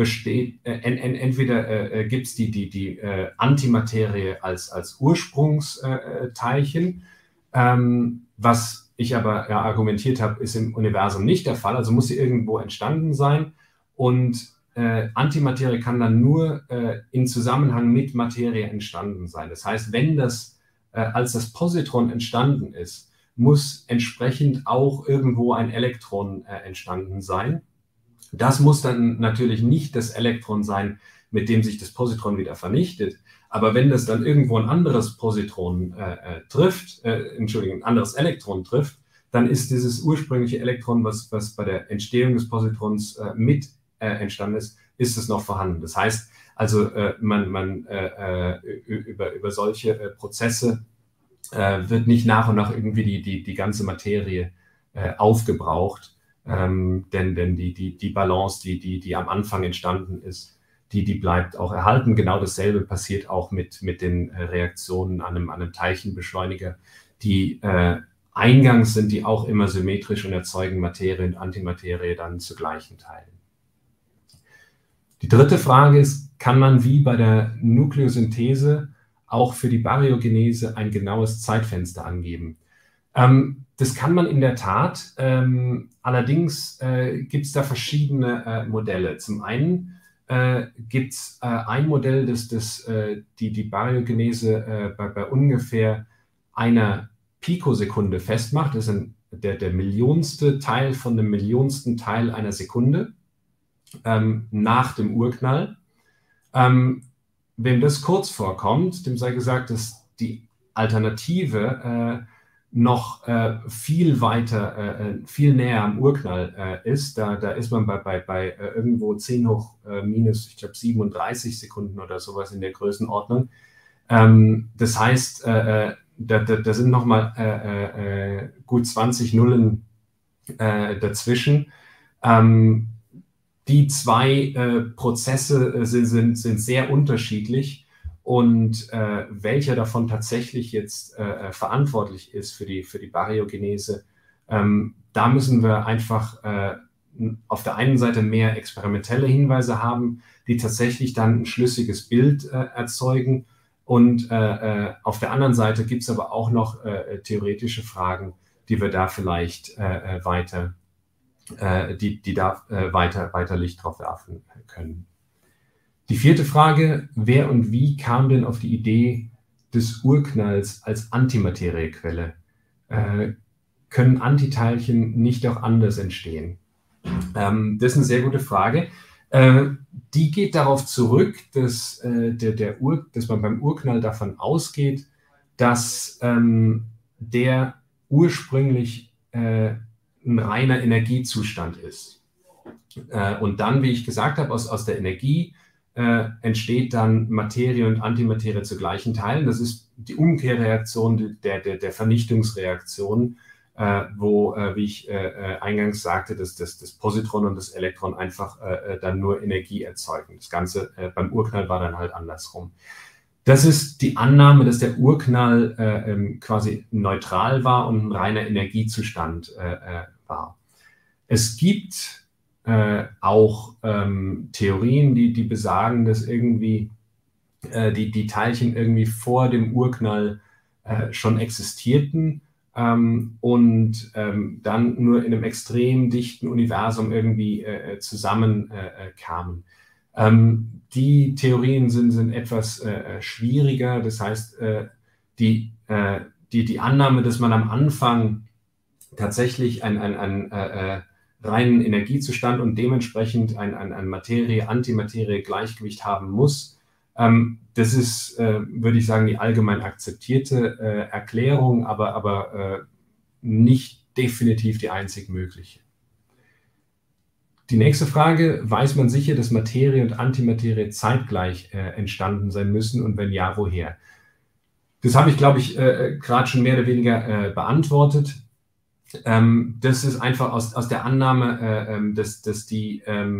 gibt es die Antimaterie als Ursprungsteilchen, was ich aber argumentiert habe, ist im Universum nicht der Fall, also muss sie irgendwo entstanden sein. Und Antimaterie kann dann nur in Zusammenhang mit Materie entstanden sein. Das heißt, wenn das, als das Positron entstanden ist, muss entsprechend auch irgendwo ein Elektron entstanden sein. Das muss dann natürlich nicht das Elektron sein, mit dem sich das Positron wieder vernichtet. Aber wenn das dann irgendwo ein anderes Positron ein anderes Elektron trifft, dann ist dieses ursprüngliche Elektron, was bei der Entstehung des Positrons mit entstanden ist es noch vorhanden. Das heißt, also über solche Prozesse wird nicht nach und nach irgendwie die ganze Materie aufgebraucht, denn die Balance, die am Anfang entstanden ist, die bleibt auch erhalten. Genau dasselbe passiert auch mit den Reaktionen an einem Teilchenbeschleuniger. Die eingangs sind die auch immer symmetrisch und erzeugen Materie und Antimaterie dann zu gleichen Teilen. Die dritte Frage ist, kann man wie bei der Nukleosynthese auch für die Baryogenese ein genaues Zeitfenster angeben? Das kann man in der Tat. Allerdings gibt es da verschiedene Modelle. Zum einen gibt es ein Modell, das die Baryogenese bei ungefähr einer Pikosekunde festmacht. Das ist der millionste Teil von dem millionsten Teil einer Sekunde nach dem Urknall. Wem das kurz vorkommt, dem sei gesagt, dass die Alternative noch viel weiter, viel näher am Urknall ist. Da ist man bei irgendwo 10 hoch minus, ich glaube, 37 Sekunden oder sowas in der Größenordnung. Das heißt, da sind nochmal gut 20 Nullen dazwischen. Die zwei Prozesse sind sehr unterschiedlich. Und welcher davon tatsächlich jetzt verantwortlich ist für die Baryogenese, da müssen wir einfach auf der einen Seite mehr experimentelle Hinweise haben, die tatsächlich dann ein schlüssiges Bild erzeugen. Und auf der anderen Seite gibt es aber auch noch theoretische Fragen, die wir da vielleicht weiter Licht drauf werfen können. Die vierte Frage, wer und wie kam denn auf die Idee des Urknalls als Antimateriequelle? Können Antiteilchen nicht auch anders entstehen? Das ist eine sehr gute Frage. Die geht darauf zurück, dass man beim Urknall davon ausgeht, dass der ursprünglich ein reiner Energiezustand ist. Und dann, wie ich gesagt habe, aus der Energie entsteht dann Materie und Antimaterie zu gleichen Teilen. Das ist die Umkehrreaktion der Vernichtungsreaktion, wo, wie ich eingangs sagte, dass das Positron und das Elektron einfach dann nur Energie erzeugen. Das Ganze beim Urknall war dann halt andersrum. Das ist die Annahme, dass der Urknall quasi neutral war und ein reiner Energiezustand war. Es gibt auch Theorien, die besagen, dass irgendwie die Teilchen irgendwie vor dem Urknall schon existierten und dann nur in einem extrem dichten Universum irgendwie zusammenkamen. Die Theorien sind etwas schwieriger. Das heißt, die Annahme, dass man am Anfang tatsächlich ein reinen Energiezustand und dementsprechend ein Materie-Antimaterie-Gleichgewicht haben muss. Das ist, würde ich sagen, die allgemein akzeptierte Erklärung, aber nicht definitiv die einzig mögliche. Die nächste Frage, weiß man sicher, dass Materie und Antimaterie zeitgleich entstanden sein müssen und wenn ja, woher? Das habe ich, glaube ich, gerade schon mehr oder weniger beantwortet. Das ist einfach aus der Annahme, dass die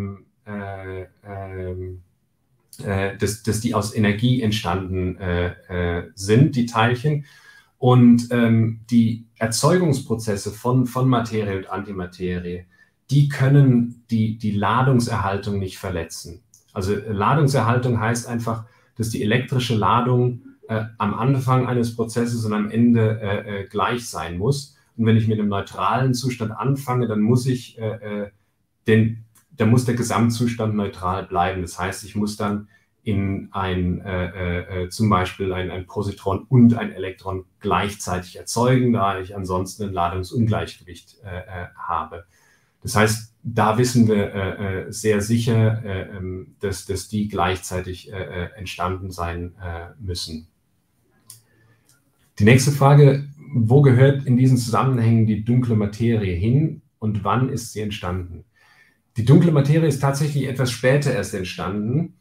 aus Energie entstanden sind, die Teilchen. Und die Erzeugungsprozesse von Materie und Antimaterie, die können die Ladungserhaltung nicht verletzen. Also Ladungserhaltung heißt einfach, dass die elektrische Ladung am Anfang eines Prozesses und am Ende gleich sein muss. Und wenn ich mit einem neutralen Zustand anfange, dann muss ich da muss der Gesamtzustand neutral bleiben. Das heißt, ich muss dann in zum Beispiel ein Positron und ein Elektron gleichzeitig erzeugen, da ich ansonsten ein Ladungsungleichgewicht habe. Das heißt, da wissen wir sehr sicher, dass die gleichzeitig entstanden sein müssen. Die nächste Frage: Wo gehört in diesen Zusammenhängen die dunkle Materie hin und wann ist sie entstanden? Die dunkle Materie ist tatsächlich etwas später erst entstanden,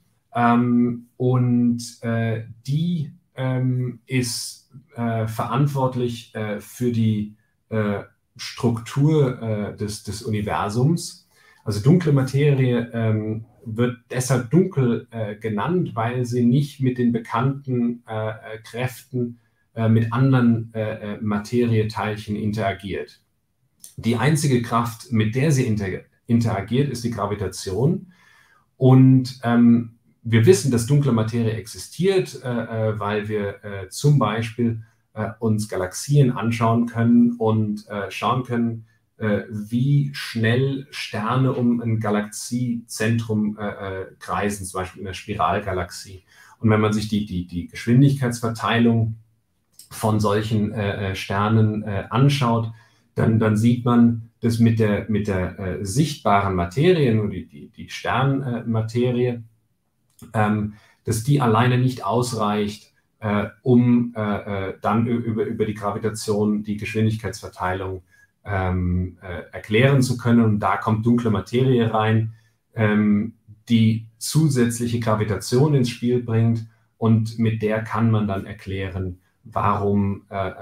die ist verantwortlich für die Struktur des Universums. Also dunkle Materie wird deshalb dunkel genannt, weil sie nicht mit den bekannten Kräften mit anderen Materieteilchen interagiert. Die einzige Kraft, mit der sie interagiert, ist die Gravitation. Und wir wissen, dass dunkle Materie existiert, weil wir zum Beispiel uns Galaxien anschauen können und schauen können, wie schnell Sterne um ein Galaxiezentrum kreisen, zum Beispiel in der Spiralgalaxie. Und wenn man sich die Geschwindigkeitsverteilung von solchen Sternen anschaut, dann sieht man, dass mit der sichtbaren Materie, nur die Sternmaterie, dass die alleine nicht ausreicht, um dann über die Gravitation die Geschwindigkeitsverteilung erklären zu können. Und da kommt dunkle Materie rein, die zusätzliche Gravitation ins Spiel bringt, und mit der kann man dann erklären, warum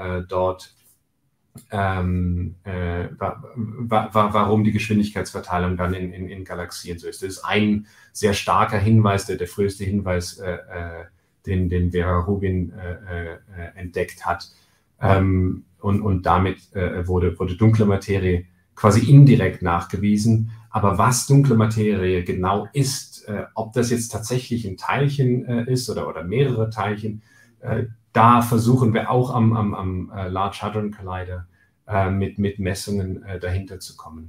warum die Geschwindigkeitsverteilung dann in Galaxien so ist. Das ist ein sehr starker Hinweis, der früheste Hinweis, den Vera Rubin entdeckt hat. Und damit wurde dunkle Materie quasi indirekt nachgewiesen. Aber was dunkle Materie genau ist, ob das jetzt tatsächlich ein Teilchen ist oder mehrere Teilchen, da versuchen wir auch am Large Hadron Collider mit Messungen dahinter zu kommen.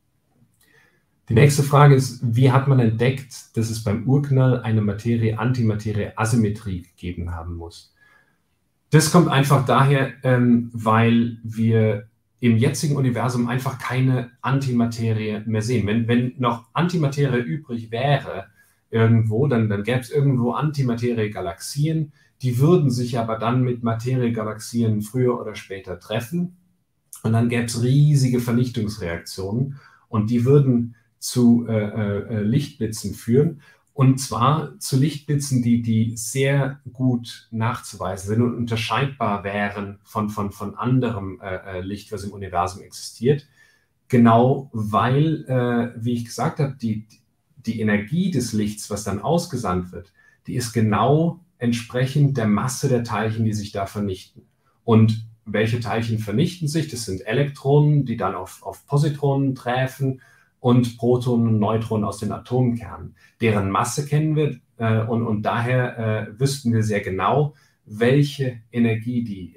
Die nächste Frage ist: Wie hat man entdeckt, dass es beim Urknall eine Materie-Antimaterie-Asymmetrie gegeben haben muss? Das kommt einfach daher, weil wir im jetzigen Universum einfach keine Antimaterie mehr sehen. Wenn noch Antimaterie übrig wäre irgendwo, dann gäbe es irgendwo Antimaterie-Galaxien, die würden sich aber dann mit Materie-Galaxien früher oder später treffen, und dann gäbe es riesige Vernichtungsreaktionen, und die würden zu Lichtblitzen führen, und zwar zu Lichtblitzen, die sehr gut nachzuweisen sind und unterscheidbar wären von anderem Licht, was im Universum existiert. Genau weil, wie ich gesagt habe, die Energie des Lichts, was dann ausgesandt wird, die ist genau entsprechend der Masse der Teilchen, die sich da vernichten. Und welche Teilchen vernichten sich? Das sind Elektronen, die dann auf Positronen treffen, und Protonen und Neutronen aus den Atomkernen. Deren Masse kennen wir, und daher wüssten wir sehr genau, welche Energie die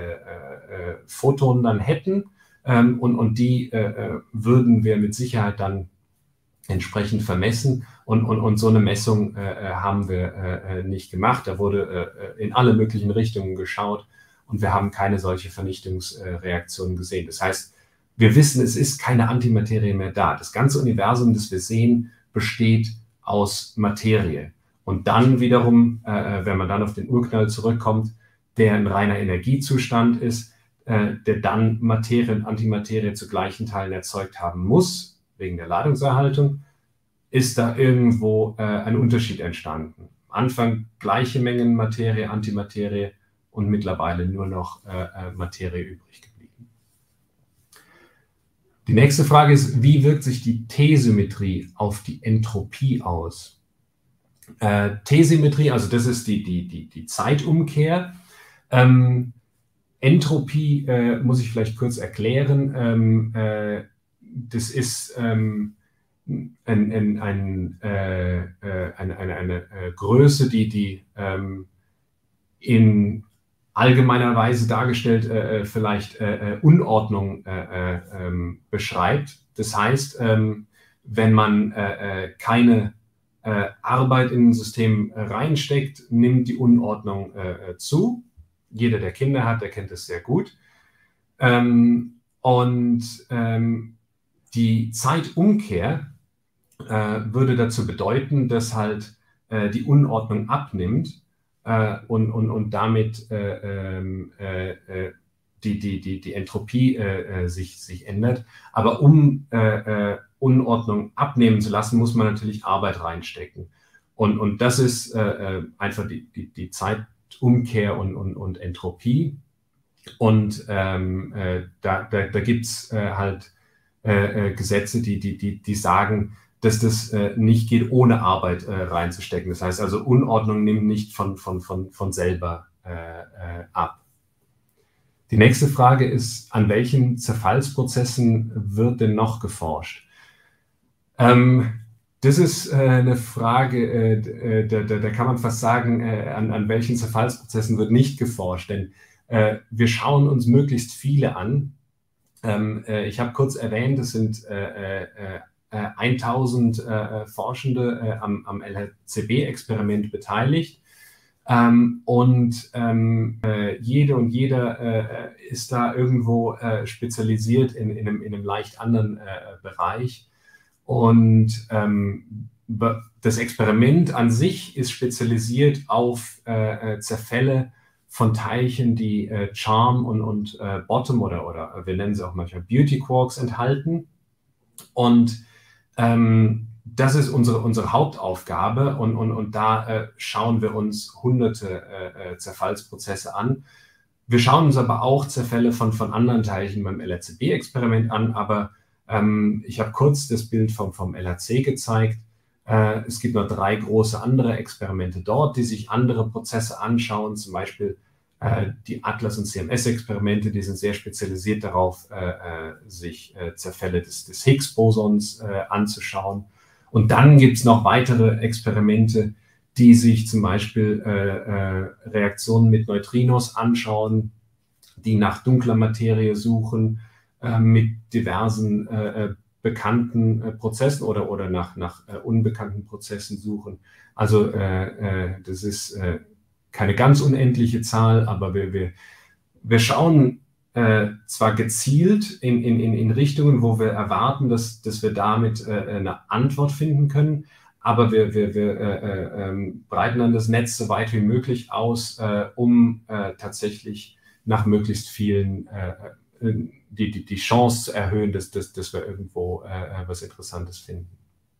Photonen dann hätten, und die würden wir mit Sicherheit dann entsprechend vermessen, und so eine Messung haben wir nicht gemacht. Da wurde in alle möglichen Richtungen geschaut, und wir haben keine solche Vernichtungsreaktionen gesehen. Das heißt, wir wissen, es ist keine Antimaterie mehr da. Das ganze Universum, das wir sehen, besteht aus Materie. Und dann wiederum, wenn man dann auf den Urknall zurückkommt, der ein reiner Energiezustand ist, der dann Materie und Antimaterie zu gleichen Teilen erzeugt haben muss, wegen der Ladungserhaltung, ist da irgendwo ein Unterschied entstanden. Am Anfang gleiche Mengen Materie, Antimaterie, und mittlerweile nur noch Materie übrig geblieben. Die nächste Frage ist: Wie wirkt sich die T-Symmetrie auf die Entropie aus? T-Symmetrie, also das ist die Zeitumkehr. Entropie muss ich vielleicht kurz erklären. Das ist eine Größe, die in allgemeiner Weise dargestellt vielleicht Unordnung beschreibt. Das heißt, wenn man keine Arbeit in ein System reinsteckt, nimmt die Unordnung zu. Jeder, der Kinder hat, der kennt das sehr gut. Die Zeitumkehr würde dazu bedeuten, dass halt die Unordnung abnimmt und damit die Entropie sich ändert. Aber um Unordnung abnehmen zu lassen, muss man natürlich Arbeit reinstecken. Und das ist einfach die Zeitumkehr und Entropie. Und da gibt es halt Gesetze, die sagen, dass das nicht geht, ohne Arbeit reinzustecken. Das heißt also, Unordnung nimmt nicht von selber ab. Die nächste Frage ist, an welchen Zerfallsprozessen wird denn noch geforscht? Das ist eine Frage, da kann man fast sagen, an welchen Zerfallsprozessen wird nicht geforscht, denn wir schauen uns möglichst viele an. Ich habe kurz erwähnt, es sind 1000 Forschende am LHCb-Experiment beteiligt. Jede und jeder ist da irgendwo spezialisiert in einem leicht anderen Bereich. Und das Experiment an sich ist spezialisiert auf Zerfälle von Teilchen, die Charm und Bottom oder wir nennen sie auch manchmal Beauty Quarks enthalten. Und das ist unsere Hauptaufgabe und da schauen wir uns hunderte Zerfallsprozesse an. Wir schauen uns aber auch Zerfälle von anderen Teilchen beim LHCb-Experiment an, aber ich habe kurz das Bild vom LHC gezeigt. Es gibt noch 3 große andere Experimente dort, die sich andere Prozesse anschauen, zum Beispiel die Atlas- und CMS-Experimente, die sind sehr spezialisiert darauf, sich Zerfälle des Higgs-Bosons anzuschauen. Und dann gibt es noch weitere Experimente, die sich zum Beispiel Reaktionen mit Neutrinos anschauen, die nach dunkler Materie suchen, mit diversen bekannten Prozessen oder nach unbekannten Prozessen suchen. Also das ist keine ganz unendliche Zahl, aber wir schauen zwar gezielt in Richtungen, wo wir erwarten, dass wir damit eine Antwort finden können, aber wir breiten dann das Netz so weit wie möglich aus, um tatsächlich nach möglichst vielen die Chance zu erhöhen, dass wir irgendwo was Interessantes finden.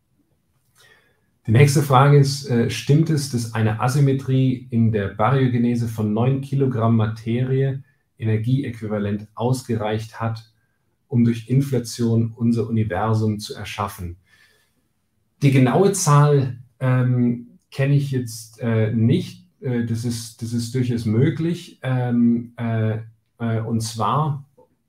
Die nächste Frage ist, stimmt es, dass eine Asymmetrie in der Baryogenese von 9 Kilogramm Materie Energieäquivalent ausgereicht hat, um durch Inflation unser Universum zu erschaffen? Die genaue Zahl kenne ich jetzt nicht. Das ist durchaus möglich. Und zwar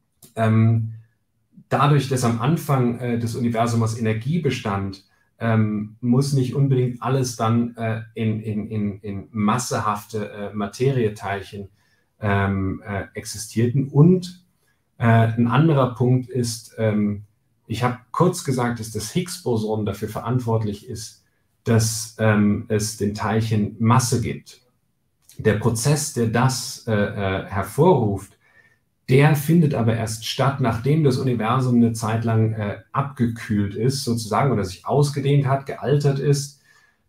dadurch, dass am Anfang des Universums aus Energie bestand, muss nicht unbedingt alles dann in massehafte Materieteilchen existierten. Und ein anderer Punkt ist, ich habe kurz gesagt, dass das Higgs-Boson dafür verantwortlich ist, dass es den Teilchen Masse gibt. Der Prozess, der das hervorruft, der findet aber erst statt, nachdem das Universum eine Zeit lang abgekühlt ist, sozusagen, oder sich ausgedehnt hat, gealtert ist.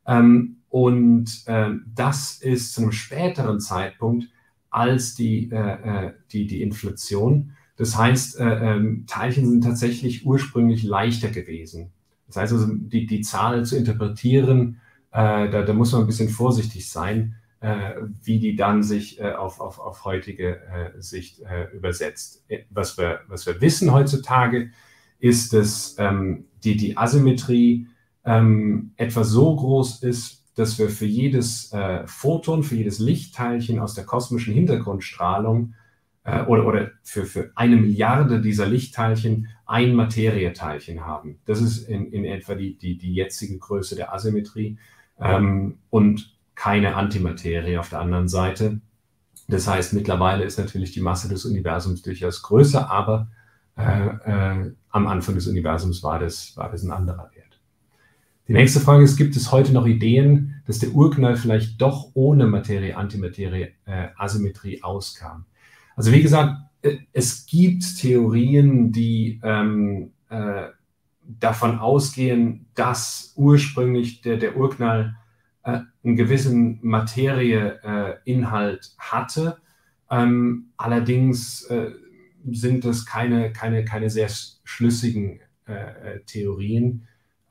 Das ist zu einem späteren Zeitpunkt als die Inflation. Das heißt, Teilchen sind tatsächlich ursprünglich leichter gewesen. Das heißt also, die Zahl zu interpretieren, da muss man ein bisschen vorsichtig sein, wie die dann sich auf heutige Sicht übersetzt. Was wir wissen heutzutage, ist, dass die Asymmetrie etwa so groß ist, dass wir für jedes Photon, für jedes Lichtteilchen aus der kosmischen Hintergrundstrahlung oder für 1 Milliarde dieser Lichtteilchen ein Materieteilchen haben. Das ist in etwa die jetzige Größe der Asymmetrie. Und keine Antimaterie auf der anderen Seite. Das heißt, mittlerweile ist natürlich die Masse des Universums durchaus größer, aber am Anfang des Universums war das ein anderer Wert. Die nächste Frage ist, gibt es heute noch Ideen, dass der Urknall vielleicht doch ohne Materie-Antimaterie-Asymmetrie auskam? Also wie gesagt, es gibt Theorien, die davon ausgehen, dass ursprünglich der Urknall einen gewissen Materieinhalt hatte. Allerdings sind das keine sehr schlüssigen Theorien.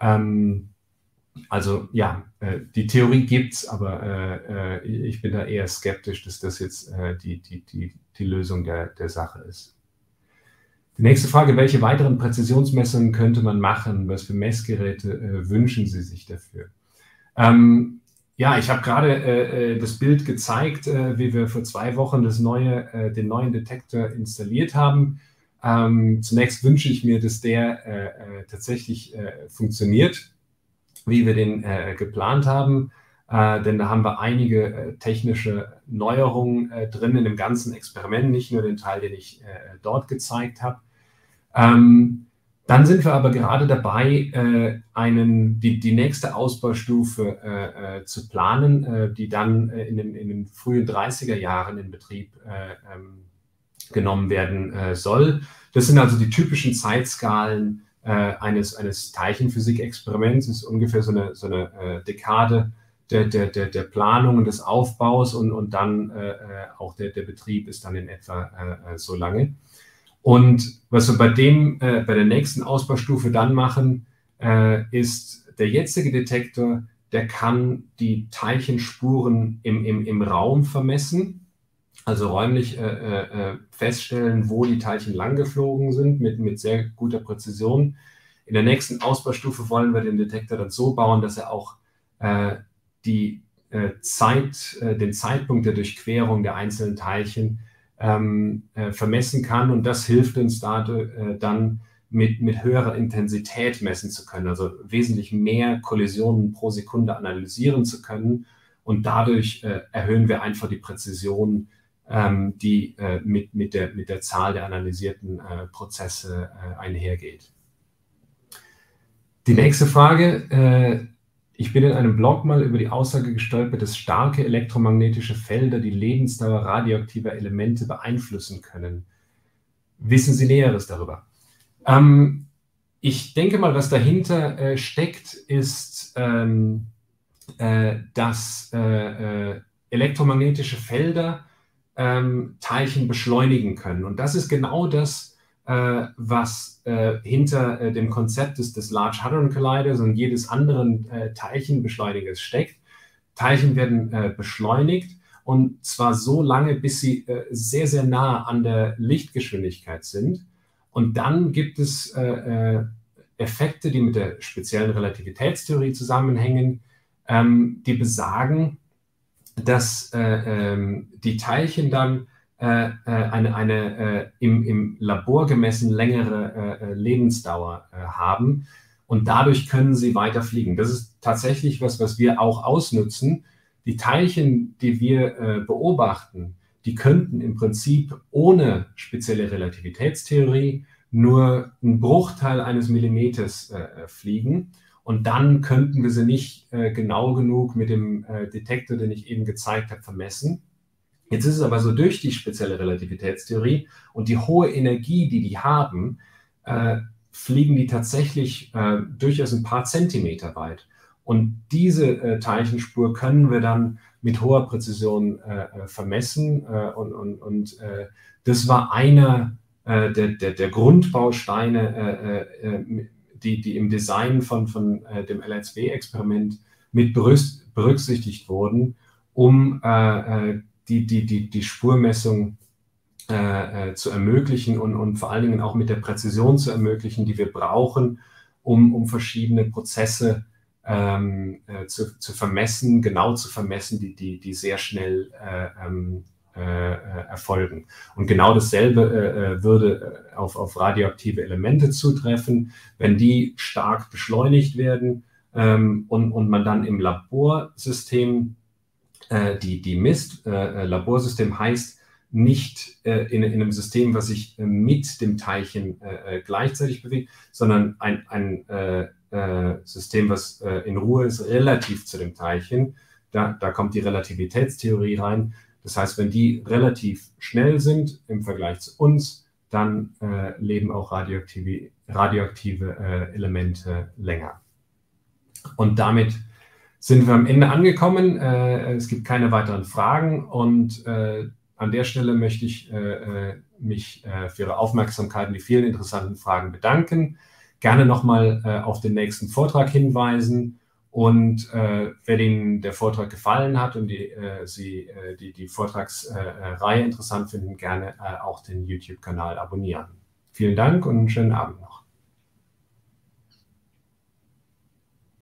Also ja, die Theorie gibt es, aber ich bin da eher skeptisch, dass das jetzt die Lösung der Sache ist. Die nächste Frage, welche weiteren Präzisionsmessungen könnte man machen? Was für Messgeräte wünschen Sie sich dafür? Ja, ich habe gerade das Bild gezeigt, wie wir vor 2 Wochen den neuen Detektor installiert haben. Zunächst wünsche ich mir, dass der tatsächlich funktioniert, wie wir den geplant haben, denn da haben wir einige technische Neuerungen drin in dem ganzen Experiment, nicht nur den Teil, den ich dort gezeigt habe. Dann sind wir aber gerade dabei, die nächste Ausbaustufe zu planen, die dann in den frühen 30er Jahren in Betrieb genommen werden soll. Das sind also die typischen Zeitskalen eines Teilchenphysik-Experiments. Das ist ungefähr so eine Dekade der Planung und des Aufbaus und dann auch der Betrieb ist dann in etwa so lange. Und was wir bei der nächsten Ausbaustufe dann machen, ist der jetzige Detektor, der kann die Teilchenspuren im Raum vermessen, also räumlich feststellen, wo die Teilchen lang geflogen sind, mit sehr guter Präzision. In der nächsten Ausbaustufe wollen wir den Detektor dann so bauen, dass er auch den Zeitpunkt der Durchquerung der einzelnen Teilchen vermessen kann, und das hilft uns dann mit höherer Intensität messen zu können, also wesentlich mehr Kollisionen pro Sekunde analysieren zu können, und dadurch erhöhen wir einfach die Präzision, die mit der Zahl der analysierten Prozesse einhergeht. Die nächste Frage, ich bin in einem Blog mal über die Aussage gestolpert, dass starke elektromagnetische Felder die Lebensdauer radioaktiver Elemente beeinflussen können. Wissen Sie Näheres darüber? Ich denke mal, was dahinter steckt, ist, dass elektromagnetische Felder Teilchen beschleunigen können. Und das ist genau das, was hinter dem Konzept des Large Hadron Colliders und jedes anderen Teilchenbeschleunigers steckt. Teilchen werden beschleunigt, und zwar so lange, bis sie sehr, sehr nah an der Lichtgeschwindigkeit sind. Und dann gibt es Effekte, die mit der speziellen Relativitätstheorie zusammenhängen, die besagen, dass die Teilchen dann eine im Labor gemessen längere Lebensdauer haben, und dadurch können sie weiter fliegen. Das ist tatsächlich was wir auch ausnutzen. Die Teilchen, die wir beobachten, die könnten im Prinzip ohne spezielle Relativitätstheorie nur einen Bruchteil eines Millimeters fliegen, und dann könnten wir sie nicht genau genug mit dem Detektor, den ich eben gezeigt habe, vermessen. Jetzt ist es aber so, durch die spezielle Relativitätstheorie und die hohe Energie, die haben, fliegen die tatsächlich durchaus ein paar Zentimeter weit. Und diese Teilchenspur können wir dann mit hoher Präzision vermessen. Und das war einer der Grundbausteine, die im Design von dem LHC-Experiment mit berücksichtigt wurden, um die Spurmessung zu ermöglichen und vor allen Dingen auch mit der Präzision zu ermöglichen, die wir brauchen, um verschiedene Prozesse zu vermessen, genau zu vermessen, die sehr schnell erfolgen. Und genau dasselbe würde auf radioaktive Elemente zutreffen, wenn die stark beschleunigt werden und man dann im Laborsystem die misst. Laborsystem heißt, nicht in einem System, was sich mit dem Teilchen gleichzeitig bewegt, sondern ein System, was in Ruhe ist, relativ zu dem Teilchen. Da kommt die Relativitätstheorie rein. Das heißt, wenn die relativ schnell sind im Vergleich zu uns, dann leben auch radioaktive Elemente länger. Und damit sind wir am Ende angekommen. Es gibt keine weiteren Fragen und an der Stelle möchte ich mich für Ihre Aufmerksamkeit und die vielen interessanten Fragen bedanken. Gerne nochmal auf den nächsten Vortrag hinweisen und wenn Ihnen der Vortrag gefallen hat und Sie die Vortragsreihe interessant finden, gerne auch den YouTube-Kanal abonnieren. Vielen Dank und einen schönen Abend noch.